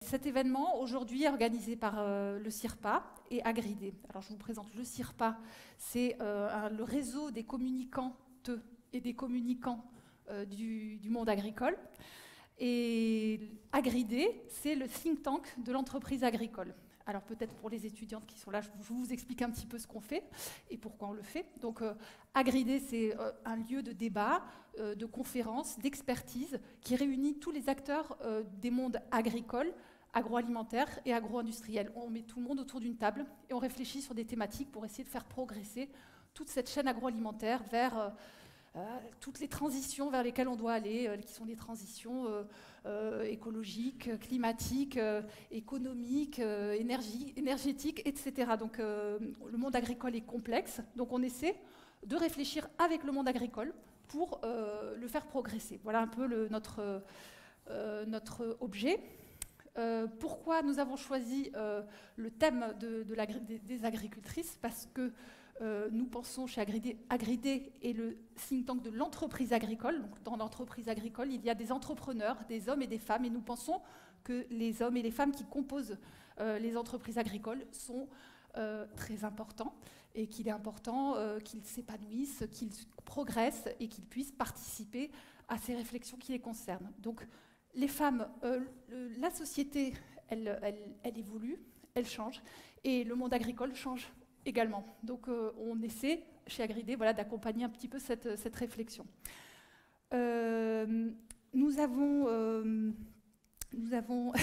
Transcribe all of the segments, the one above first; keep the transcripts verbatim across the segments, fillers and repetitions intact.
Cet événement, aujourd'hui, est organisé par euh, le CIRPA et Agridé. Alors, je vous présente le CIRPA, c'est euh, un- le réseau des communicantes et des communicants euh, du, du monde agricole. Et Agridé, c'est le think tank de l'entreprise agricole. Alors peut-être pour les étudiantes qui sont là, je vous explique un petit peu ce qu'on fait et pourquoi on le fait. Donc euh, Agridé, c'est euh, un lieu de débat, euh, de conférences, d'expertise qui réunit tous les acteurs euh, des mondes agricoles, agroalimentaires et agro-industriels. On met tout le monde autour d'une table et on réfléchit sur des thématiques pour essayer de faire progresser toute cette chaîne agroalimentaire vers... Euh, Euh, toutes les transitions vers lesquelles on doit aller, euh, qui sont des transitions euh, euh, écologiques, climatiques, euh, économiques, euh, énergie, énergétiques, et cetera. Donc euh, le monde agricole est complexe, donc on essaie de réfléchir avec le monde agricole pour euh, le faire progresser. Voilà un peu le, notre, euh, notre objet. Euh, pourquoi nous avons choisi euh, le thème de, de des, des agricultrices? Parce que Euh, nous pensons chez Agridé, Agridé est le think tank de l'entreprise agricole. Donc, dans l'entreprise agricole, il y a des entrepreneurs, des hommes et des femmes, et nous pensons que les hommes et les femmes qui composent euh, les entreprises agricoles sont euh, très importants et qu'il est important euh, qu'ils s'épanouissent, qu'ils progressent et qu'ils puissent participer à ces réflexions qui les concernent. Donc, les femmes, euh, le, la société, elle, elle, elle évolue, elle change, et le monde agricole change également. Donc euh, on essaie chez Agridé voilà, d'accompagner un petit peu cette, cette réflexion. Euh, nous avons, euh, nous avons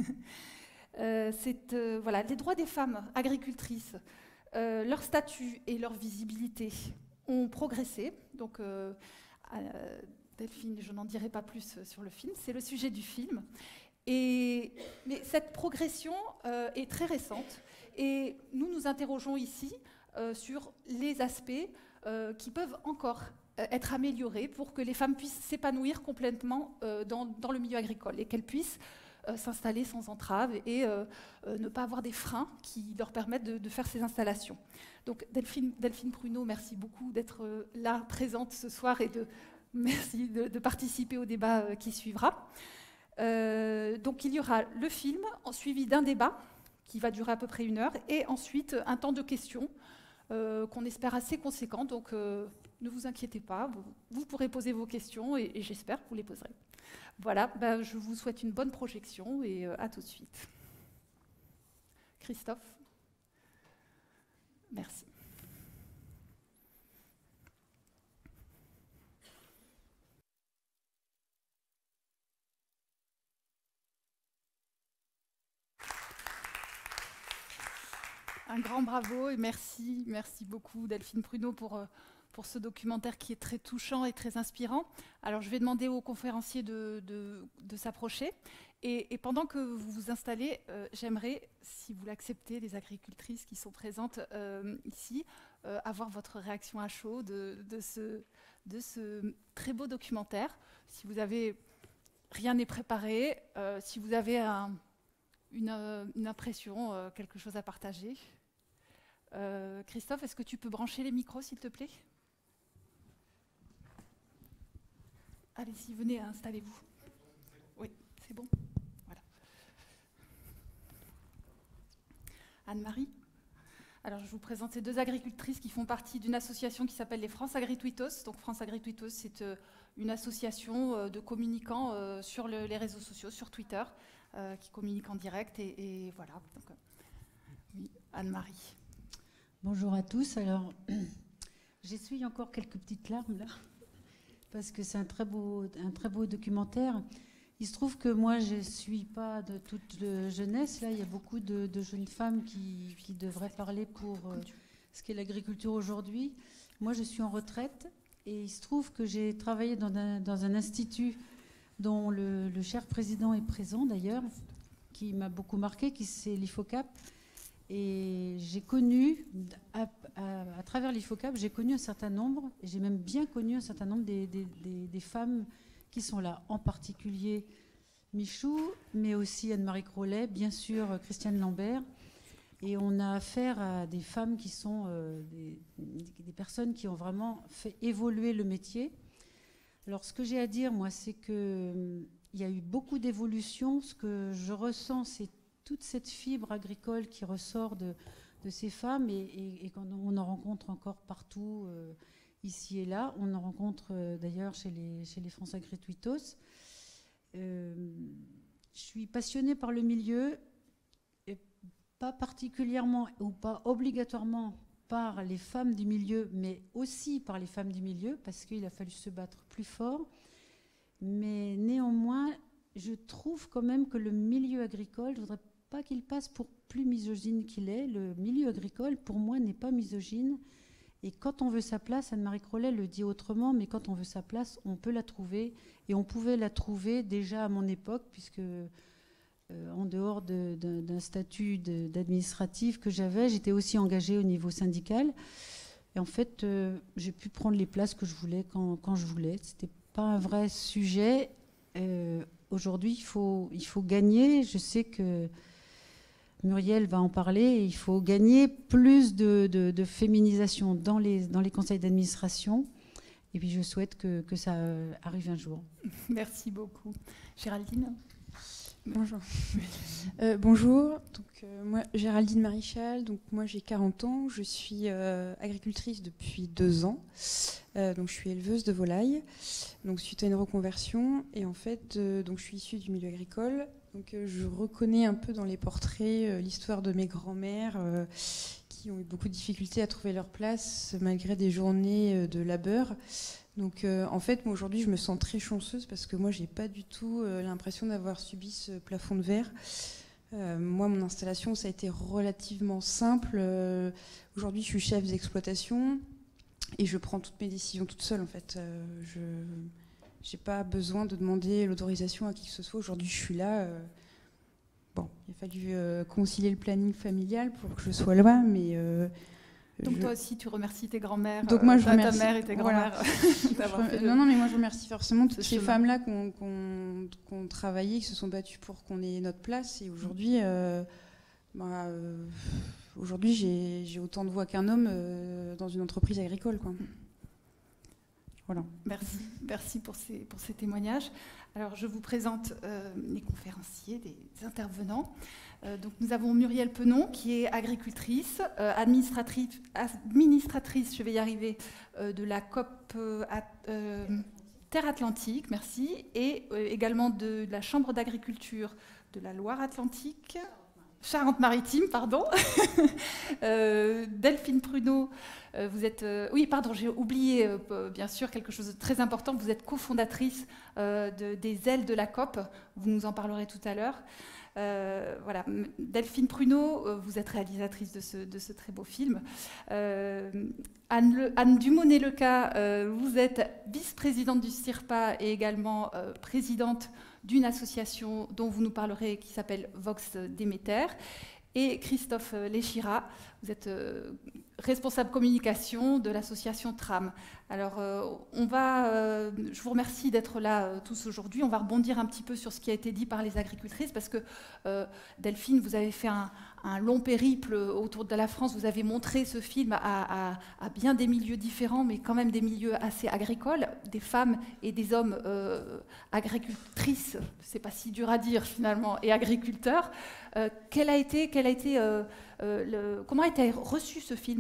euh, cette, euh, voilà, les droits des femmes agricultrices, euh, leur statut et leur visibilité ont progressé. Donc euh, euh, Delphine, je n'en dirai pas plus sur le film, c'est le sujet du film. Et, mais cette progression euh, est très récente. Et nous nous interrogeons ici euh, sur les aspects euh, qui peuvent encore euh, être améliorés pour que les femmes puissent s'épanouir complètement euh, dans, dans le milieu agricole et qu'elles puissent euh, s'installer sans entrave et euh, euh, ne pas avoir des freins qui leur permettent de, de faire ces installations. Donc Delphine, Delphine Pruneau, merci beaucoup d'être euh, là, présente ce soir et de, merci de, de participer au débat euh, qui suivra. Euh, donc il y aura le film, suivi d'un débat qui va durer à peu près une heure, et ensuite un temps de questions euh, qu'on espère assez conséquent. Donc euh, ne vous inquiétez pas, vous, vous pourrez poser vos questions et, et j'espère que vous les poserez. Voilà, ben, je vous souhaite une bonne projection et euh, à tout de suite. Christophe, merci. Un grand bravo et merci, merci beaucoup Delphine Pruneau pour, pour ce documentaire qui est très touchant et très inspirant. Alors je vais demander aux conférenciers de, de, de s'approcher et, et pendant que vous vous installez, euh, j'aimerais, si vous l'acceptez, les agricultrices qui sont présentes euh, ici, euh, avoir votre réaction à chaud de, de, ce, de ce très beau documentaire. Si vous avez, rien n'est préparé, euh, si vous avez un... Une, une impression, euh, quelque chose à partager. Euh, Christophe, est-ce que tu peux brancher les micros, s'il te plaît? Allez-y, venez, installez-vous. Oui, c'est bon. Voilà. Anne-Marie? Alors, je vous présente ces deux agricultrices qui font partie d'une association qui s'appelle les France Agritweetos. Donc, France Agritweetos, c'est euh, une association euh, de communicants euh, sur le, les réseaux sociaux, sur Twitter, euh, qui communiquent en direct. Et, et voilà. Donc, euh, oui, Anne-Marie. Bonjour à tous. Alors, j'essuie encore quelques petites larmes là, parce que c'est un très beau, un très beau documentaire. Il se trouve que moi, je ne suis pas de toute de jeunesse. Là, il y a beaucoup de, de jeunes femmes qui, qui devraient parler pour euh, ce qu'est l'agriculture aujourd'hui. Moi, je suis en retraite et il se trouve que j'ai travaillé dans un, dans un institut dont le, le cher président est présent d'ailleurs, qui m'a beaucoup marqué, qui c'est l'I F O C A P. Et j'ai connu, à, à, à travers l'I F O C A P, j'ai connu un certain nombre, et j'ai même bien connu un certain nombre des, des, des, des femmes qui sont là, en particulier Michou, mais aussi Anne-Marie Crollet, bien sûr Christiane Lambert. Et on a affaire à des femmes qui sont euh, des, des personnes qui ont vraiment fait évoluer le métier. Alors ce que j'ai à dire, moi, c'est qu'il il y a eu beaucoup d'évolutions. Ce que je ressens, c'est toute cette fibre agricole qui ressort de, de ces femmes, et, et, et qu'on en rencontre encore partout, euh, ici et là. On en rencontre euh, d'ailleurs chez les, chez les France Agritwitos. Euh, je suis passionnée par le milieu, et pas particulièrement ou pas obligatoirement par les femmes du milieu, mais aussi par les femmes du milieu, parce qu'il a fallu se battre plus fort. Mais néanmoins, je trouve quand même que le milieu agricole, je ne voudrais pas qu'il passe pour plus misogyne qu'il est. Le milieu agricole, pour moi, n'est pas misogyne. Et quand on veut sa place, Anne-Marie Crollet le dit autrement, mais quand on veut sa place, on peut la trouver. Et on pouvait la trouver déjà à mon époque, puisque euh, en dehors de, de, d'un statut de, d'administratif que j'avais, j'étais aussi engagée au niveau syndical. Et en fait, euh, j'ai pu prendre les places que je voulais quand, quand je voulais. C'était pas un vrai sujet. Euh, aujourd'hui, il faut, il faut gagner. Je sais que Muriel va en parler. Il faut gagner plus de, de, de féminisation dans les, dans les conseils d'administration. Et puis, je souhaite que, que ça arrive un jour. Merci beaucoup. Géraldine ? Bonjour. Euh, bonjour, donc, euh, moi Géraldine Maréchal, donc moi j'ai quarante ans, je suis euh, agricultrice depuis deux ans, euh, donc je suis éleveuse de volailles, donc suite à une reconversion, et en fait euh, donc je suis issue du milieu agricole, donc euh, je reconnais un peu dans les portraits euh, l'histoire de mes grands-mères euh, qui ont eu beaucoup de difficultés à trouver leur place malgré des journées euh, de labeur. Donc euh, en fait, moi aujourd'hui, je me sens très chanceuse parce que moi, j'ai pas du tout euh, l'impression d'avoir subi ce plafond de verre. Euh, moi, mon installation, ça a été relativement simple. Euh, aujourd'hui, je suis chef d'exploitation et je prends toutes mes décisions toute seule. En fait, euh, je j'ai pas besoin de demander l'autorisation à qui que ce soit. Aujourd'hui, je suis là. Euh, bon, il a fallu euh, concilier le planning familial pour que je sois là, mais euh, Donc je... toi aussi, tu remercies tes grands-mères, Donc moi, je euh, remercie... ta mère et tes grands-mères. Voilà. d'avoir fait le... Non, non, mais moi, je remercie forcément toutes ce ces chemin. femmes-là qui ont, qui ont- qui ont travaillé, qui se sont battues pour qu'on ait notre place. Et aujourd'hui, euh, bah, euh, aujourd'hui, j'ai, j'ai autant de voix qu'un homme euh, dans une entreprise agricole, quoi. Voilà. Merci, merci pour ces, pour ces témoignages. Alors, je vous présente euh, les conférenciers, les intervenants. Euh, donc, nous avons Muriel Penon, qui est agricultrice, euh, administratrice, administratrice, je vais y arriver, euh, de la C O P euh, at- euh, Terre Atlantique, merci, et euh, également de, de la Chambre d'agriculture de la Loire-Atlantique. Charente-Maritime, pardon. euh, Delphine Pruneau, euh, vous êtes... Euh, oui, pardon, j'ai oublié, euh, bien sûr, quelque chose de très important. Vous êtes cofondatrice euh, de, des ailes de la C O P. Vous nous en parlerez tout à l'heure. Euh, voilà. Delphine Pruneau, euh, vous êtes réalisatrice de ce, de ce très beau film. Euh, Anne, Le, Anne Dumonet-Leca, euh, vous êtes vice-présidente du CIRPA et également euh, présidente d'une association dont vous nous parlerez qui s'appelle Vox Déméter. Et Christophe Léchira, vous êtes euh, responsable communication de l'association Tram. Alors, euh, on va, euh, je vous remercie d'être là euh, tous aujourd'hui. On va rebondir un petit peu sur ce qui a été dit par les agricultrices parce que, euh, Delphine, vous avez fait un, un long périple autour de la France. Vous avez montré ce film à, à, à bien des milieux différents, mais quand même des milieux assez agricoles, des femmes et des hommes euh, agricultrices, c'est pas si dur à dire finalement, et agriculteurs. Euh, quel a été, quel a été, euh, euh, le, comment a été reçu ce film ?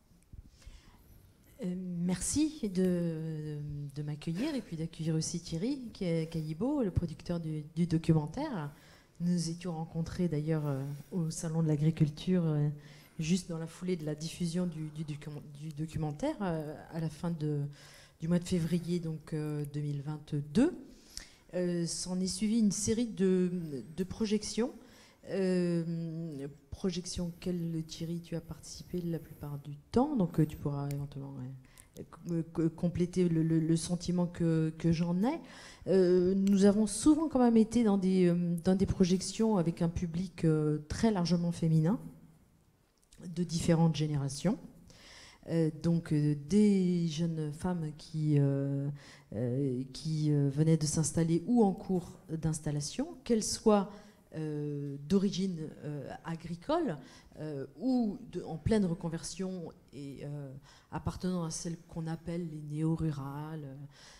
Euh, merci de, de m'accueillir et puis d'accueillir aussi Thierry Caillibaud, le producteur du, du documentaire. Nous étions rencontrés d'ailleurs euh, au Salon de l'Agriculture, euh, juste dans la foulée de la diffusion du, du, du documentaire, euh, à la fin de, du mois de février donc, euh, deux mille vingt-deux. Euh, s'en est suivi une série de, de projections. Euh, projection auquel Thierry tu as participé la plupart du temps, donc euh, tu pourras éventuellement euh, euh, compléter le, le, le sentiment que, que j'en ai. Euh, nous avons souvent quand même été dans des, euh, dans des projections avec un public euh, très largement féminin, de différentes générations. Euh, donc euh, des jeunes femmes qui, euh, euh, qui euh, venaient de s'installer ou en cours d'installation, qu'elles soient Euh, d'origine euh, agricole euh, ou de, en pleine reconversion et euh, appartenant à celles qu'on appelle les néo-rurales,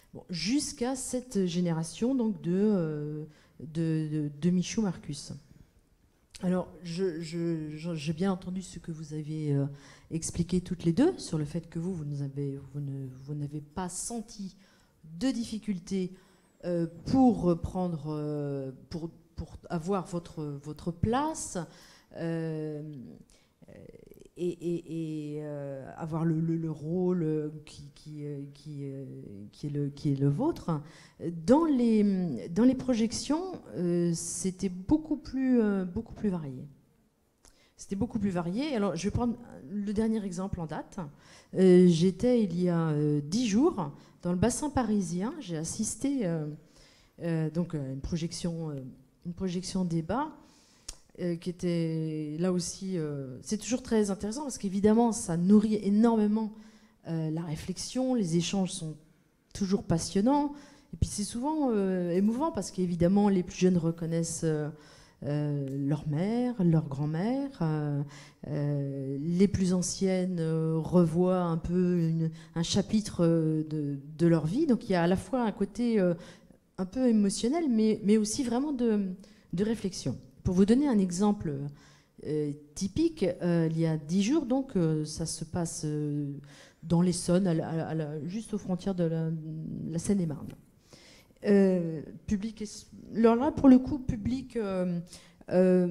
Bon, jusqu'à cette génération donc de, euh, de, de, de Michou Marcus. Alors, je, je, je, j'ai bien entendu ce que vous avez euh, expliqué toutes les deux sur le fait que vous, vous, nous avez, vous, ne, vous n'avez pas senti de difficultés euh, pour prendre, euh, pour, pour avoir votre, votre place euh, et, et, et euh, avoir le, le, le rôle qui, qui, qui, qui, est le, qui est le vôtre. Dans les, dans les projections, euh, c'était beaucoup plus, euh, beaucoup plus varié. C'était beaucoup plus varié. Alors, je vais prendre le dernier exemple en date. Euh, j'étais, il y a euh, dix jours, dans le bassin parisien. J'ai assisté euh, euh, donc, à une projection, euh, une projection débat euh, qui était là aussi... Euh, c'est toujours très intéressant parce qu'évidemment, ça nourrit énormément euh, la réflexion. Les échanges sont toujours passionnants. Et puis, c'est souvent euh, émouvant parce qu'évidemment, les plus jeunes reconnaissent... Euh, Euh, leur mère, leur grand-mère, euh, euh, les plus anciennes euh, revoient un peu une, un chapitre de, de leur vie. Donc il y a à la fois un côté euh, un peu émotionnel, mais, mais aussi vraiment de, de réflexion. Pour vous donner un exemple euh, typique, euh, il y a dix jours, donc euh, ça se passe euh, dans l'Essonne, à la, à la, juste aux frontières de la, la Seine-et-Marne. Euh, public, alors là pour le coup public euh, euh,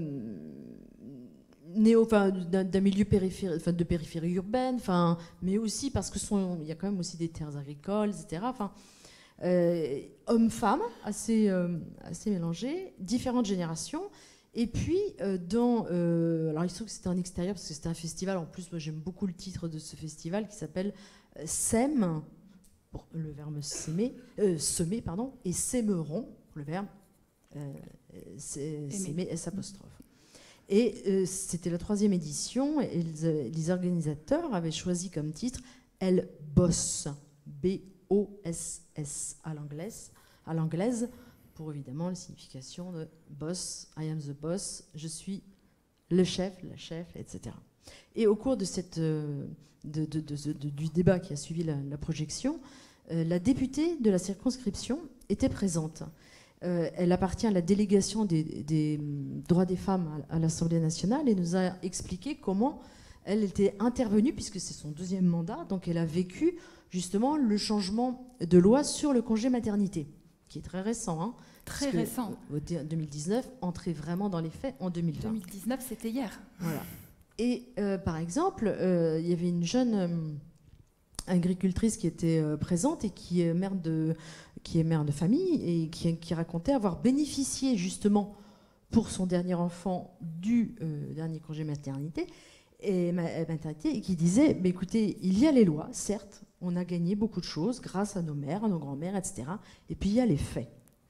néo, enfin, d'un, d'un milieu périphérie, enfin, de périphérie urbaine, enfin, mais aussi parce que sont, il y a quand même aussi des terres agricoles, et cetera. Enfin, euh, hommes-femmes assez euh, assez mélangés, différentes générations. Et puis euh, dans, euh, alors il se trouve que c'était en extérieur parce que c'était un festival. En plus, moi j'aime beaucoup le titre de ce festival qui s'appelle euh, Sème. Pour le verbe s'aimer, euh, semer, pardon, et s'aimeront, pour le verbe euh, s'aimer, S apostrophe. Et euh, c'était la troisième édition, et les, les organisateurs avaient choisi comme titre « Elle bosse », B O S S à l'anglaise, à l'anglaise, pour évidemment la signification de « boss »,« I am the boss »,« je suis le chef »,« la chef », et cetera. Et au cours de cette... Euh, De, de, de, de, du débat qui a suivi la, la projection, euh, la députée de la circonscription était présente. Euh, elle appartient à la délégation des, des droits des femmes à, à l'Assemblée nationale et nous a expliqué comment elle était intervenue, puisque c'est son deuxième mandat, donc elle a vécu justement le changement de loi sur le congé maternité, qui est très récent. Hein, très récent. deux mille dix-neuf, entré vraiment dans les faits en deux mille vingt. deux mille dix-neuf, c'était hier. Voilà. Et euh, par exemple, euh, il y avait une jeune euh, agricultrice qui était euh, présente et qui est mère de, qui est mère de famille et qui, qui racontait avoir bénéficié justement pour son dernier enfant du euh, dernier congé maternité et, maternité, et qui disait bah, écoutez, il y a les lois, certes, on a gagné beaucoup de choses grâce à nos mères, à nos grands-mères, et cetera. Et puis il y a les faits.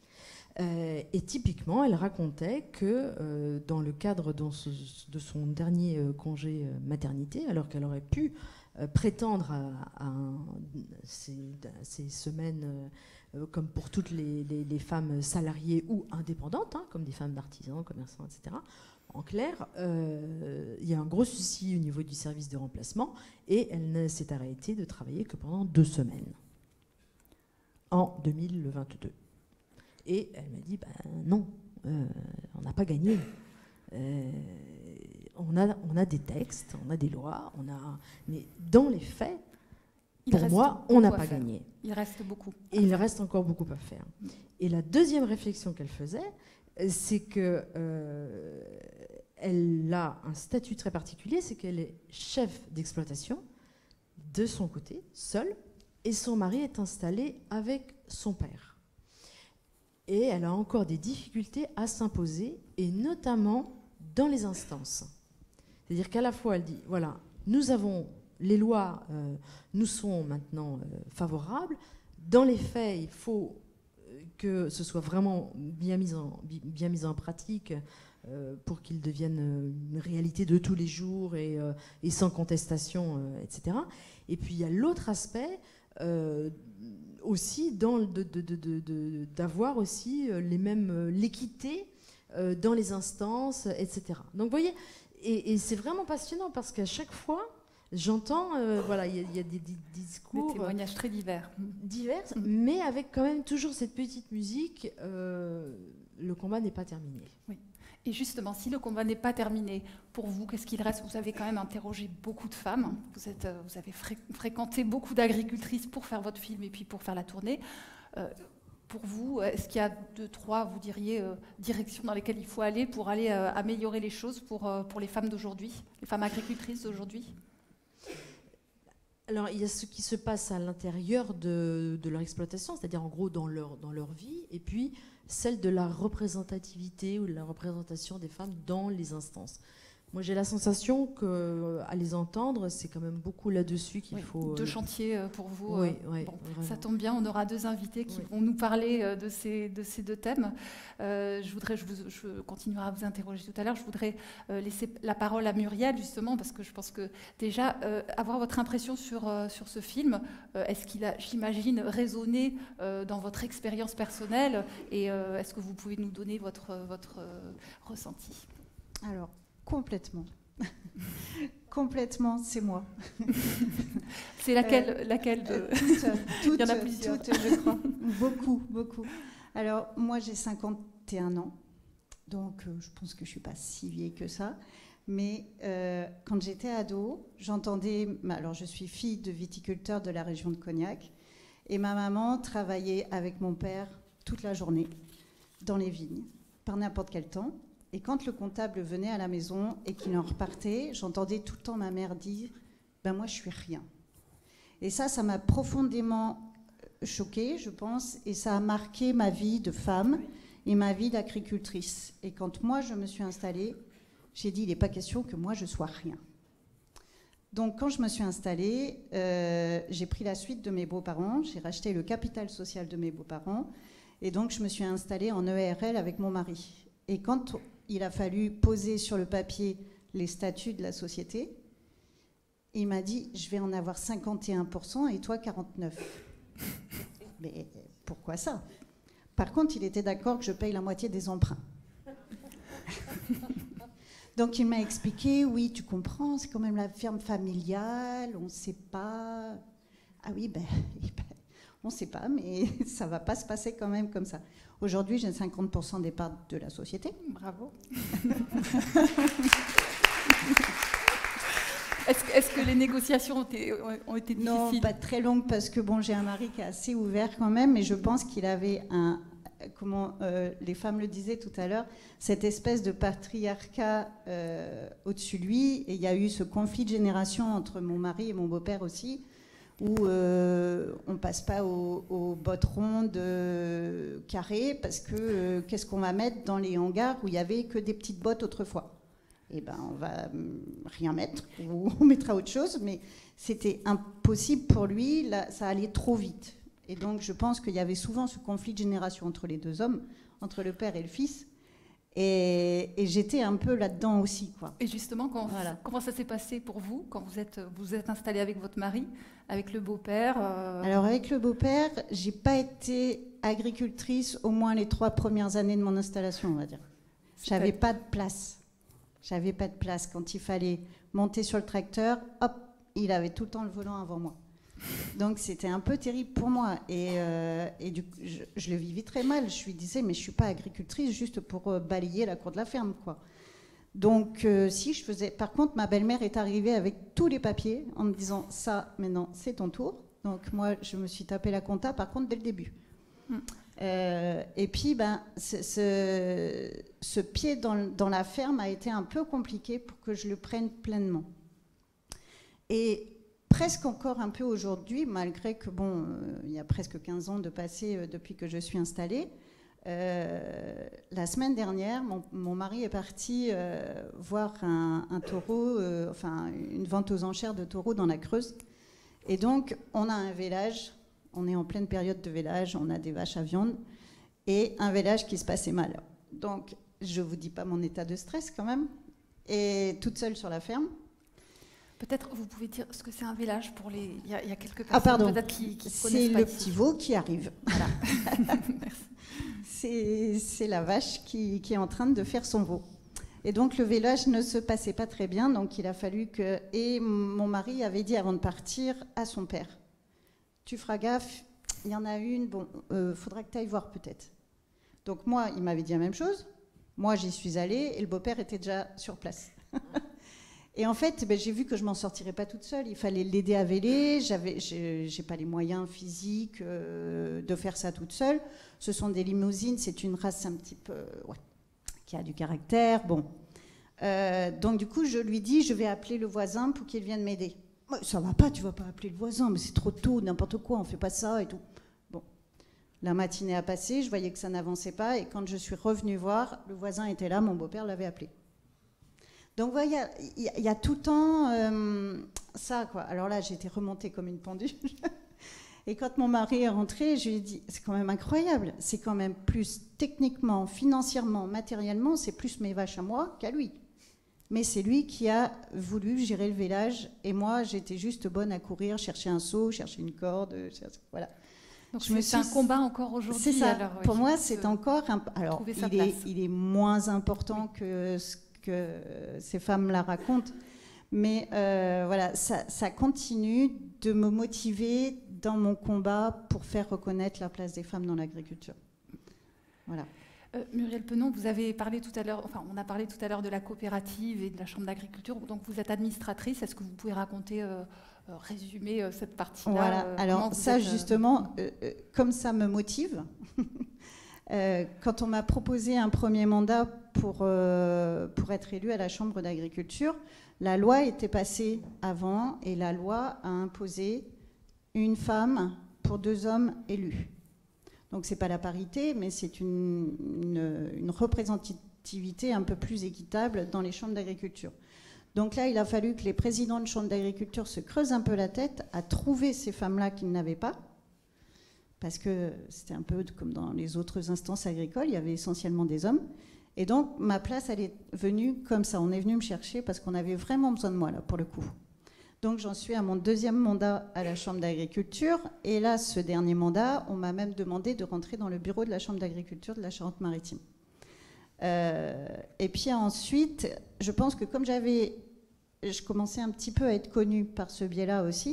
Euh, et typiquement, elle racontait que euh, dans le cadre dans ce, de son dernier euh, congé euh, maternité, alors qu'elle aurait pu euh, prétendre à, à, un, ces, à ces semaines, euh, comme pour toutes les, les, les femmes salariées ou indépendantes, hein, comme des femmes d'artisans, commerçants, et cetera. En clair, euh, il y a un gros souci au niveau du service de remplacement et elle ne s'est arrêtée de travailler que pendant deux semaines en deux mille vingt-deux. Et elle m'a dit, ben non, euh, on n'a pas gagné. Euh, on, a, on a des textes, on a des lois, on a, mais dans les faits, il pour moi, on n'a pas faire. gagné. Il reste beaucoup. Et il reste encore beaucoup à faire. Et la deuxième réflexion qu'elle faisait, c'est que euh, elle a un statut très particulier, c'est qu'elle est chef d'exploitation de son côté, seule, et son mari est installé avec son père. Et elle a encore des difficultés à s'imposer, et notamment dans les instances. C'est-à-dire qu'à la fois, elle dit, voilà, nous avons, les lois euh, nous sont maintenant euh, favorables. Dans les faits, il faut que ce soit vraiment bien mis en, bien mis en pratique euh, pour qu'ils deviennent une réalité de tous les jours et, euh, et sans contestation, euh, et cetera. Et puis, il y a l'autre aspect... Euh, aussi dans de, de, de, de, d'avoir aussi les mêmes l'équité euh, dans les instances, et cetera. Donc vous voyez, et, et c'est vraiment passionnant parce qu'à chaque fois, J'entends, euh, voilà, il y, y a des, des discours... Des témoignages très divers. Divers, Mm. mais avec quand même toujours cette petite musique, euh, le combat n'est pas terminé. Oui. Et justement, si le combat n'est pas terminé, pour vous, qu'est-ce qu'il reste? Vous avez quand même interrogé beaucoup de femmes, vous, êtes, vous avez fré fréquenté beaucoup d'agricultrices pour faire votre film et puis pour faire la tournée. Euh, pour vous, est-ce qu'il y a deux, trois, vous diriez, euh, directions dans lesquelles il faut aller pour aller euh, améliorer les choses pour, euh, pour les femmes d'aujourd'hui, les femmes agricultrices d'aujourd'hui? Alors, il y a ce qui se passe à l'intérieur de, de leur exploitation, c'est-à-dire en gros dans leur, dans leur vie, et puis celle de la représentativité ou de la représentation des femmes dans les instances. Moi, j'ai la sensation qu'à les entendre, c'est quand même beaucoup là-dessus qu'il oui, faut... Deux chantiers pour vous. Oui, euh, oui, bon, ça tombe bien, on aura deux invités qui oui. vont nous parler de ces, de ces deux thèmes. Euh, je, voudrais, je, vous, je continuerai à vous interroger tout à l'heure. Je voudrais euh, laisser la parole à Muriel, justement, parce que je pense que déjà, euh, avoir votre impression sur, euh, sur ce film, euh, est-ce qu'il a, j'imagine, résonné euh, dans votre expérience personnelle? Et euh, est-ce que vous pouvez nous donner votre, votre euh, ressenti? Alors, complètement. Complètement, c'est moi. C'est laquelle, euh, laquelle de... toutes, toutes, Il y en a plusieurs. toutes, je crois. Beaucoup, beaucoup. Alors, moi, j'ai cinquante et un ans, donc euh, je pense que je ne suis pas si vieille que ça. Mais euh, quand j'étais ado, j'entendais... Alors, je suis fille de viticulteur de la région de Cognac, et ma maman travaillait avec mon père toute la journée dans les vignes, par n'importe quel temps. Et quand le comptable venait à la maison et qu'il en repartait, j'entendais tout le temps ma mère dire « ben moi, je suis rien ». Et ça, ça m'a profondément choquée, je pense, et ça a marqué ma vie de femme et ma vie d'agricultrice. Et quand moi, je me suis installée, j'ai dit « il n'est pas question que moi, je sois rien ». Donc, quand je me suis installée, euh, j'ai pris la suite de mes beaux-parents, j'ai racheté le capital social de mes beaux-parents, et donc je me suis installée en E A R L avec mon mari. Et quand il a fallu poser sur le papier les statuts de la société, il m'a dit « je vais en avoir cinquante et un pour cent et toi quarante-neuf ». Mais pourquoi ça? Par contre, il était d'accord que je paye la moitié des emprunts. Donc il m'a expliqué « oui, tu comprends, c'est quand même la ferme familiale, on ne sait pas... » Ah oui, ben, ben on ne sait pas, mais ça ne va pas se passer quand même comme ça. Aujourd'hui, j'ai cinquante pour cent des parts de la société. Bravo. Est-ce que, est-ce que les négociations ont été, ont été difficiles? Non, pas très longues, parce que bon, j'ai un mari qui est assez ouvert quand même, mais je pense qu'il avait un, comment euh, les femmes le disaient tout à l'heure, cette espèce de patriarcat euh, au-dessus de lui. Et il y a eu ce conflit de génération entre mon mari et mon beau-père aussi, où euh, on ne passe pas aux, aux bottes rondes euh, carrées, parce que euh, qu'est-ce qu'on va mettre dans les hangars où il n'y avait que des petites bottes autrefois? Eh bien, on va hum, rien mettre, ou on mettra autre chose, mais c'était impossible pour lui, là, ça allait trop vite. Et donc, je pense qu'il y avait souvent ce conflit de génération entre les deux hommes, entre le père et le fils, et, et j'étais un peu là-dedans aussi, quoi. Et justement, quand, Voilà. comment ça s'est passé pour vous, quand vous êtes, vous êtes installée avec votre mari, avec le beau-père euh... Alors, avec le beau-père, j'ai pas été agricultrice au moins les trois premières années de mon installation, on va dire. J'avais pas de place. J'avais pas de place. Quand il fallait monter sur le tracteur, hop, il avait tout le temps le volant avant moi. Donc c'était un peu terrible pour moi. Et, euh, et du coup, je, je le vivais très mal. Je lui disais, mais je suis pas agricultrice juste pour euh, balayer la cour de la ferme, quoi. Donc euh, si je faisais... Par contre, ma belle-mère est arrivée avec tous les papiers en me disant, ça, maintenant, c'est ton tour. Donc moi, je me suis tapé la compta, par contre, dès le début. Mm. Euh, et puis, ben, ce, ce, ce pied dans, dans la ferme a été un peu compliqué pour que je le prenne pleinement. Et presque encore un peu aujourd'hui, malgré que, bon, euh, il y a presque quinze ans de passé euh, depuis que je suis installée, euh, la semaine dernière, mon, mon mari est parti euh, voir un, un taureau, euh, enfin, une vente aux enchères de taureaux dans la Creuse. Et donc, on a un village... On est en pleine période de vélage, on a des vaches à viande et un vélage qui se passait mal. Donc, je ne vous dis pas mon état de stress quand même. Et toute seule sur la ferme. Peut-être vous pouvez dire ce que c'est un vélage pour les... Il y a, il y a quelques personnes ah, pardon. peut-être qui, qui c'est connaissent pas le ici. petit veau qui arrive. Voilà. Merci. C'est, c'est la vache qui, qui est en train de faire son veau. Et donc le village ne se passait pas très bien, donc il a fallu que... Et mon mari avait dit avant de partir à son père, tu feras gaffe, il y en a une, bon, euh, faudra que tu ailles voir peut-être. Donc moi, il m'avait dit la même chose, moi j'y suis allée et le beau-père était déjà sur place. Et en fait, ben, j'ai vu que je m'en sortirais pas toute seule, il fallait l'aider à véler, j'avais, j'ai, j'ai pas les moyens physiques euh, de faire ça toute seule. Ce sont des limousines, c'est une race un petit peu... Ouais, qui a du caractère, bon. Euh, donc du coup, je lui dis, je vais appeler le voisin pour qu'il vienne m'aider. Ça va pas, tu vas pas appeler le voisin, mais c'est trop tôt, n'importe quoi, on fait pas ça et tout. Bon, la matinée a passé, je voyais que ça n'avançait pas, et quand je suis revenue voir, le voisin était là, mon beau-père l'avait appelé. Donc voilà, il y, y a tout le temps euh, ça, quoi. Alors là, j'étais remontée comme une pendule. Et quand mon mari est rentré, je lui ai dit, c'est quand même incroyable, c'est quand même plus techniquement, financièrement, matériellement, c'est plus mes vaches à moi qu'à lui. Mais c'est lui qui a voulu gérer le village, et moi, j'étais juste bonne à courir, chercher un seau, chercher une corde, chercher, voilà. Donc c'est suis... un combat encore aujourd'hui. C'est ça, alors, pour oui, moi, c'est encore un... Alors, il est, il est moins important oui. que ce que ces femmes-là racontent, mais euh, voilà, ça, ça continue de me motiver dans mon combat pour faire reconnaître la place des femmes dans l'agriculture. Voilà. Euh, Muriel Penon, vous avez parlé tout à l'heure, enfin, on a parlé tout à l'heure de la coopérative et de la chambre d'agriculture. Donc, vous êtes administratrice. Est-ce que vous pouvez raconter, euh, euh, résumer euh, cette partie-là? Voilà. euh, Alors, ça, êtes, justement, euh, euh, comme ça me motive, euh, quand on m'a proposé un premier mandat pour, euh, pour être élue à la chambre d'agriculture, la loi était passée avant et la loi a imposé une femme pour deux hommes élus. Donc c'est pas la parité, mais c'est une, une, une représentativité un peu plus équitable dans les chambres d'agriculture. Donc là, il a fallu que les présidents de chambres d'agriculture se creusent un peu la tête à trouver ces femmes-là qu'ils n'avaient pas, parce que c'était un peu comme dans les autres instances agricoles, il y avait essentiellement des hommes. Et donc ma place, elle est venue comme ça. On est venu me chercher parce qu'on avait vraiment besoin de moi là, pour le coup. Donc j'en suis à mon deuxième mandat à la Chambre d'agriculture. Et là, ce dernier mandat, on m'a même demandé de rentrer dans le bureau de la Chambre d'agriculture de la Charente-Maritime. Euh, et puis ensuite, je pense que comme j'avais, je commençais un petit peu à être connue par ce biais-là aussi,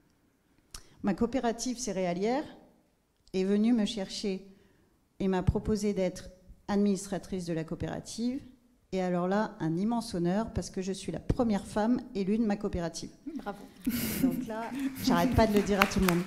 ma coopérative céréalière est venue me chercher et m'a proposé d'être administratrice de la coopérative. Et alors là, un immense honneur parce que je suis la première femme élue de ma coopérative. Bravo. Donc là, j'arrête pas de le dire à tout le monde.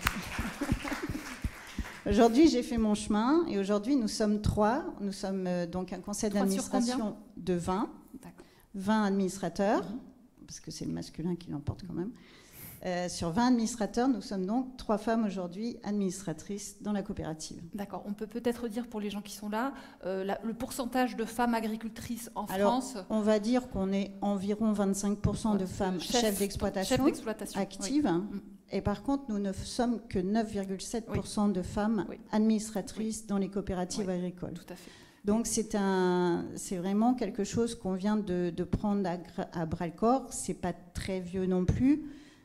Aujourd'hui, j'ai fait mon chemin et aujourd'hui, nous sommes trois. Nous sommes euh, donc un conseil d'administration de vingt. vingt administrateurs, mmh. parce que c'est le masculin qui l'emporte quand même. Euh, sur vingt administrateurs, nous sommes donc trois femmes aujourd'hui administratrices dans la coopérative. D'accord. On peut peut-être dire pour les gens qui sont là, euh, la, le pourcentage de femmes agricultrices en Alors, France. On va dire qu'on est environ vingt-cinq pour cent de femmes chefs, chefs d'exploitation actives. Oui. Et par contre, nous ne sommes que neuf virgule sept pour cent oui. de femmes oui. administratrices oui. dans les coopératives oui. agricoles. Tout à fait. Donc c'est un, c'est vraiment quelque chose qu'on vient de, de prendre à, à bras-le-corps. C'est pas très vieux non plus.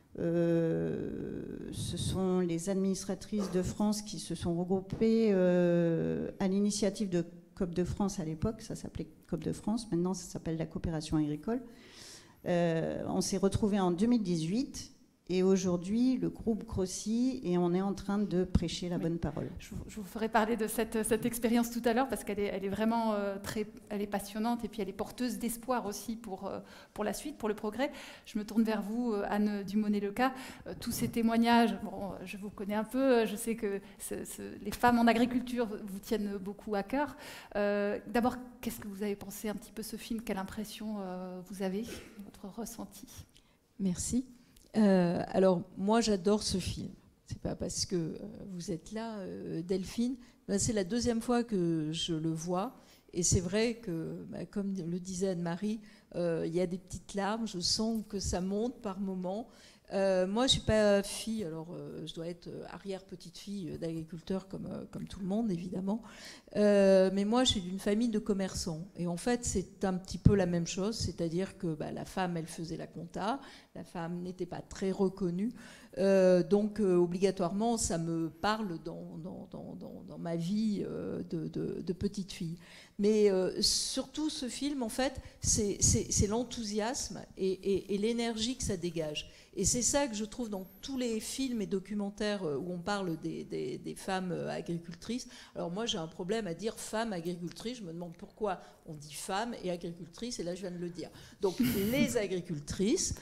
Euh, ce sont les administratrices de France qui se sont regroupées euh, à l'initiative de Coop de France à l'époque, ça s'appelait Coop de France, maintenant ça s'appelle la coopération agricole. Euh, on s'est retrouvés en deux mille dix-huit et aujourd'hui le groupe grossit et on est en train de prêcher la oui. bonne parole. Je vous, je vous ferai parler de cette, cette expérience tout à l'heure parce qu'elle est, elle est vraiment euh, très, elle est passionnante et puis elle est porteuse d'espoir aussi pour, euh, pour la suite, pour le progrès. Je me tourne vers vous, Anne Dumonnet-Leca. Euh, tous ces témoignages, bon, je vous connais un peu, je sais que ce, ce, les femmes en agriculture vous tiennent beaucoup à cœur. Euh, d'abord, qu'est-ce que vous avez pensé un petit peu ce film? Quelle impression euh, vous avez, votre ressenti? Merci. Euh, alors, moi, j'adore ce film. C'est pas parce que euh, vous êtes là, euh, Delphine. Ben, c'est la deuxième fois que je le vois. Et c'est vrai que, ben, comme le disait Anne-Marie, euh, il y a des petites larmes. Je sens que ça monte par moments. Euh, moi, je ne suis pas fille, alors euh, je dois être arrière-petite-fille d'agriculteur comme, euh, comme tout le monde, évidemment. Euh, mais moi, je suis d'une famille de commerçants. Et en fait, c'est un petit peu la même chose, c'est-à-dire que bah, la femme, elle faisait la compta, la femme n'était pas très reconnue. Euh, donc euh, obligatoirement, ça me parle dans, dans, dans, dans, dans ma vie euh, de, de, de petite fille. Mais euh, surtout, ce film, en fait, c'est, c'est, c'est l'enthousiasme et, et, et l'énergie que ça dégage. Et c'est ça que je trouve dans tous les films et documentaires où on parle des, des, des femmes agricultrices. Alors moi, j'ai un problème à dire femme agricultrice. Je me demande pourquoi on dit femme et agricultrice, et là, je viens de le dire. Donc, les agricultrices,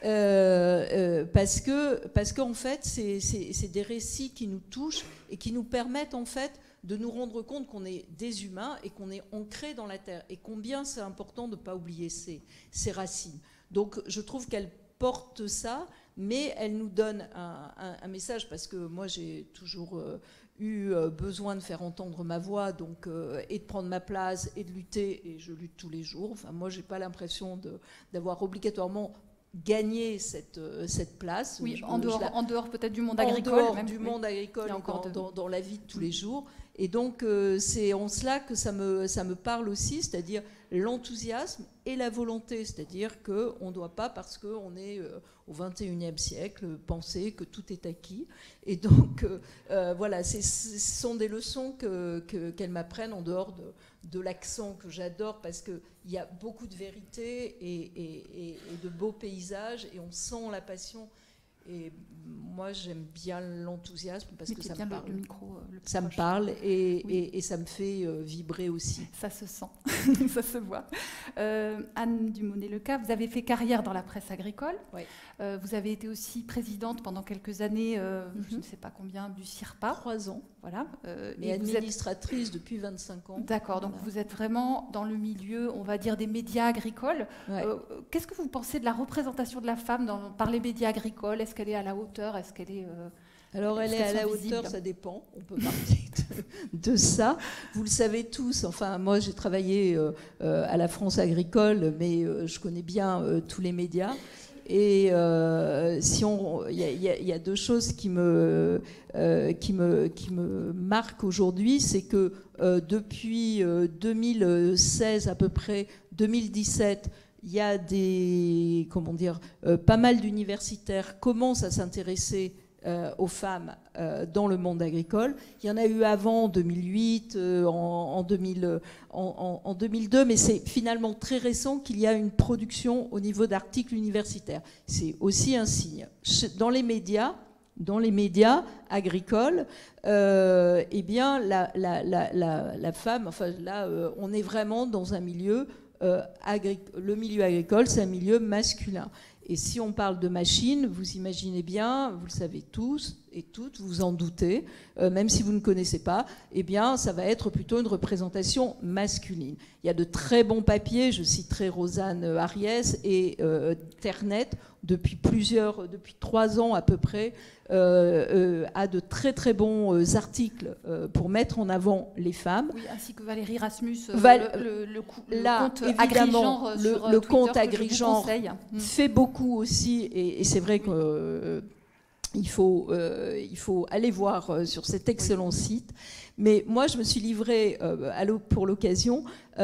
euh, euh, parce que, parce qu'en fait, c'est, c'est, c'est des récits qui nous touchent et qui nous permettent, en fait, de nous rendre compte qu'on est des humains et qu'on est ancrés dans la terre. Et combien c'est important de ne pas oublier ces, ces racines. Donc, je trouve qu'elle porte ça, mais elle nous donne un, un, un message, parce que moi j'ai toujours euh, eu euh, besoin de faire entendre ma voix, donc, euh, et de prendre ma place et de lutter, et je lutte tous les jours. Enfin, moi j'ai pas l'impression de, d'avoir obligatoirement gagné cette, euh, cette place. Oui, je, en dehors, la, en dehors peut-être du monde agricole. En dehors même, du oui. monde agricole, dans, de... dans, dans la vie de tous mmh. les jours. Et donc, euh, c'est en cela que ça me, ça me parle aussi, c'est-à-dire l'enthousiasme et la volonté. C'est-à-dire qu'on ne doit pas, parce qu'on est euh, au vingt et unième siècle, penser que tout est acquis. Et donc, euh, voilà, c'est, ce sont des leçons que, que, qu'elles m'apprennent en dehors de, de l'accent que j'adore, parce qu'il y a beaucoup de vérité et, et, et, et de beaux paysages, et on sent la passion. Et moi, j'aime bien l'enthousiasme parce Mais que ça bien me parle. Le, le micro, le ça proche. me parle et, oui. et, et ça me fait euh, vibrer aussi. Ça se sent, ça se voit. Euh, Anne Dumonet-Leca, vous avez fait carrière dans la presse agricole. Oui. Euh, vous avez été aussi présidente pendant quelques années, euh, Mm-hmm. je ne sais pas combien, du CIRPA. Trois ans. Voilà. Euh, Mais administratrice êtes... depuis vingt-cinq ans. D'accord, donc voilà. vous êtes vraiment dans le milieu, on va dire, des médias agricoles. Ouais. Euh, qu'est-ce que vous pensez de la représentation de la femme dans, par les médias agricoles? Est-ce qu'elle est à la hauteur? Est-ce qu'elle est... Euh, Alors, elle est à la visibles? hauteur, ça dépend. On peut parler de, de ça. Vous le savez tous. Enfin, moi, j'ai travaillé euh, euh, à la France agricole, mais euh, je connais bien euh, tous les médias. Et euh, si on, il y, y, y a deux choses qui me, euh, qui me, qui me marquent aujourd'hui, c'est que euh, depuis euh, deux mille seize à peu près, deux mille dix-sept, il y a des, comment dire, euh, pas mal d'universitaires commencent à s'intéresser Euh, aux femmes euh, dans le monde agricole. Il y en a eu avant, en deux mille huit, euh, en, en, deux mille, en, en, en deux mille deux, mais c'est finalement très récent qu'il y a une production au niveau d'articles universitaires. C'est aussi un signe. Dans les médias, dans les médias agricoles, euh, eh bien, la, la, la, la, la femme, enfin là, euh, on est vraiment dans un milieu, euh, agri- le milieu agricole, c'est un milieu masculin. Et si on parle de machines, vous imaginez bien, vous le savez tous et toutes, vous vous en doutez, euh, même si vous ne connaissez pas, eh bien, ça va être plutôt une représentation masculine. Il y a de très bons papiers, je citerai Rosanne Ariès et euh, Ternet, depuis plusieurs, depuis trois ans à peu près, euh, euh, a de très très bons euh, articles euh, pour mettre en avant les femmes. Oui, ainsi que Valérie Rasmus, euh, Val- le, le, le, coup, là, le compte évidemment, Agrigenre le, sur le Twitter compte que Agrigenre je vous conseille. fait beaucoup aussi, et, et c'est vrai que euh, il faut, euh, il faut aller voir euh, sur cet excellent oui. site. Mais moi, je me suis livrée euh, à pour l'occasion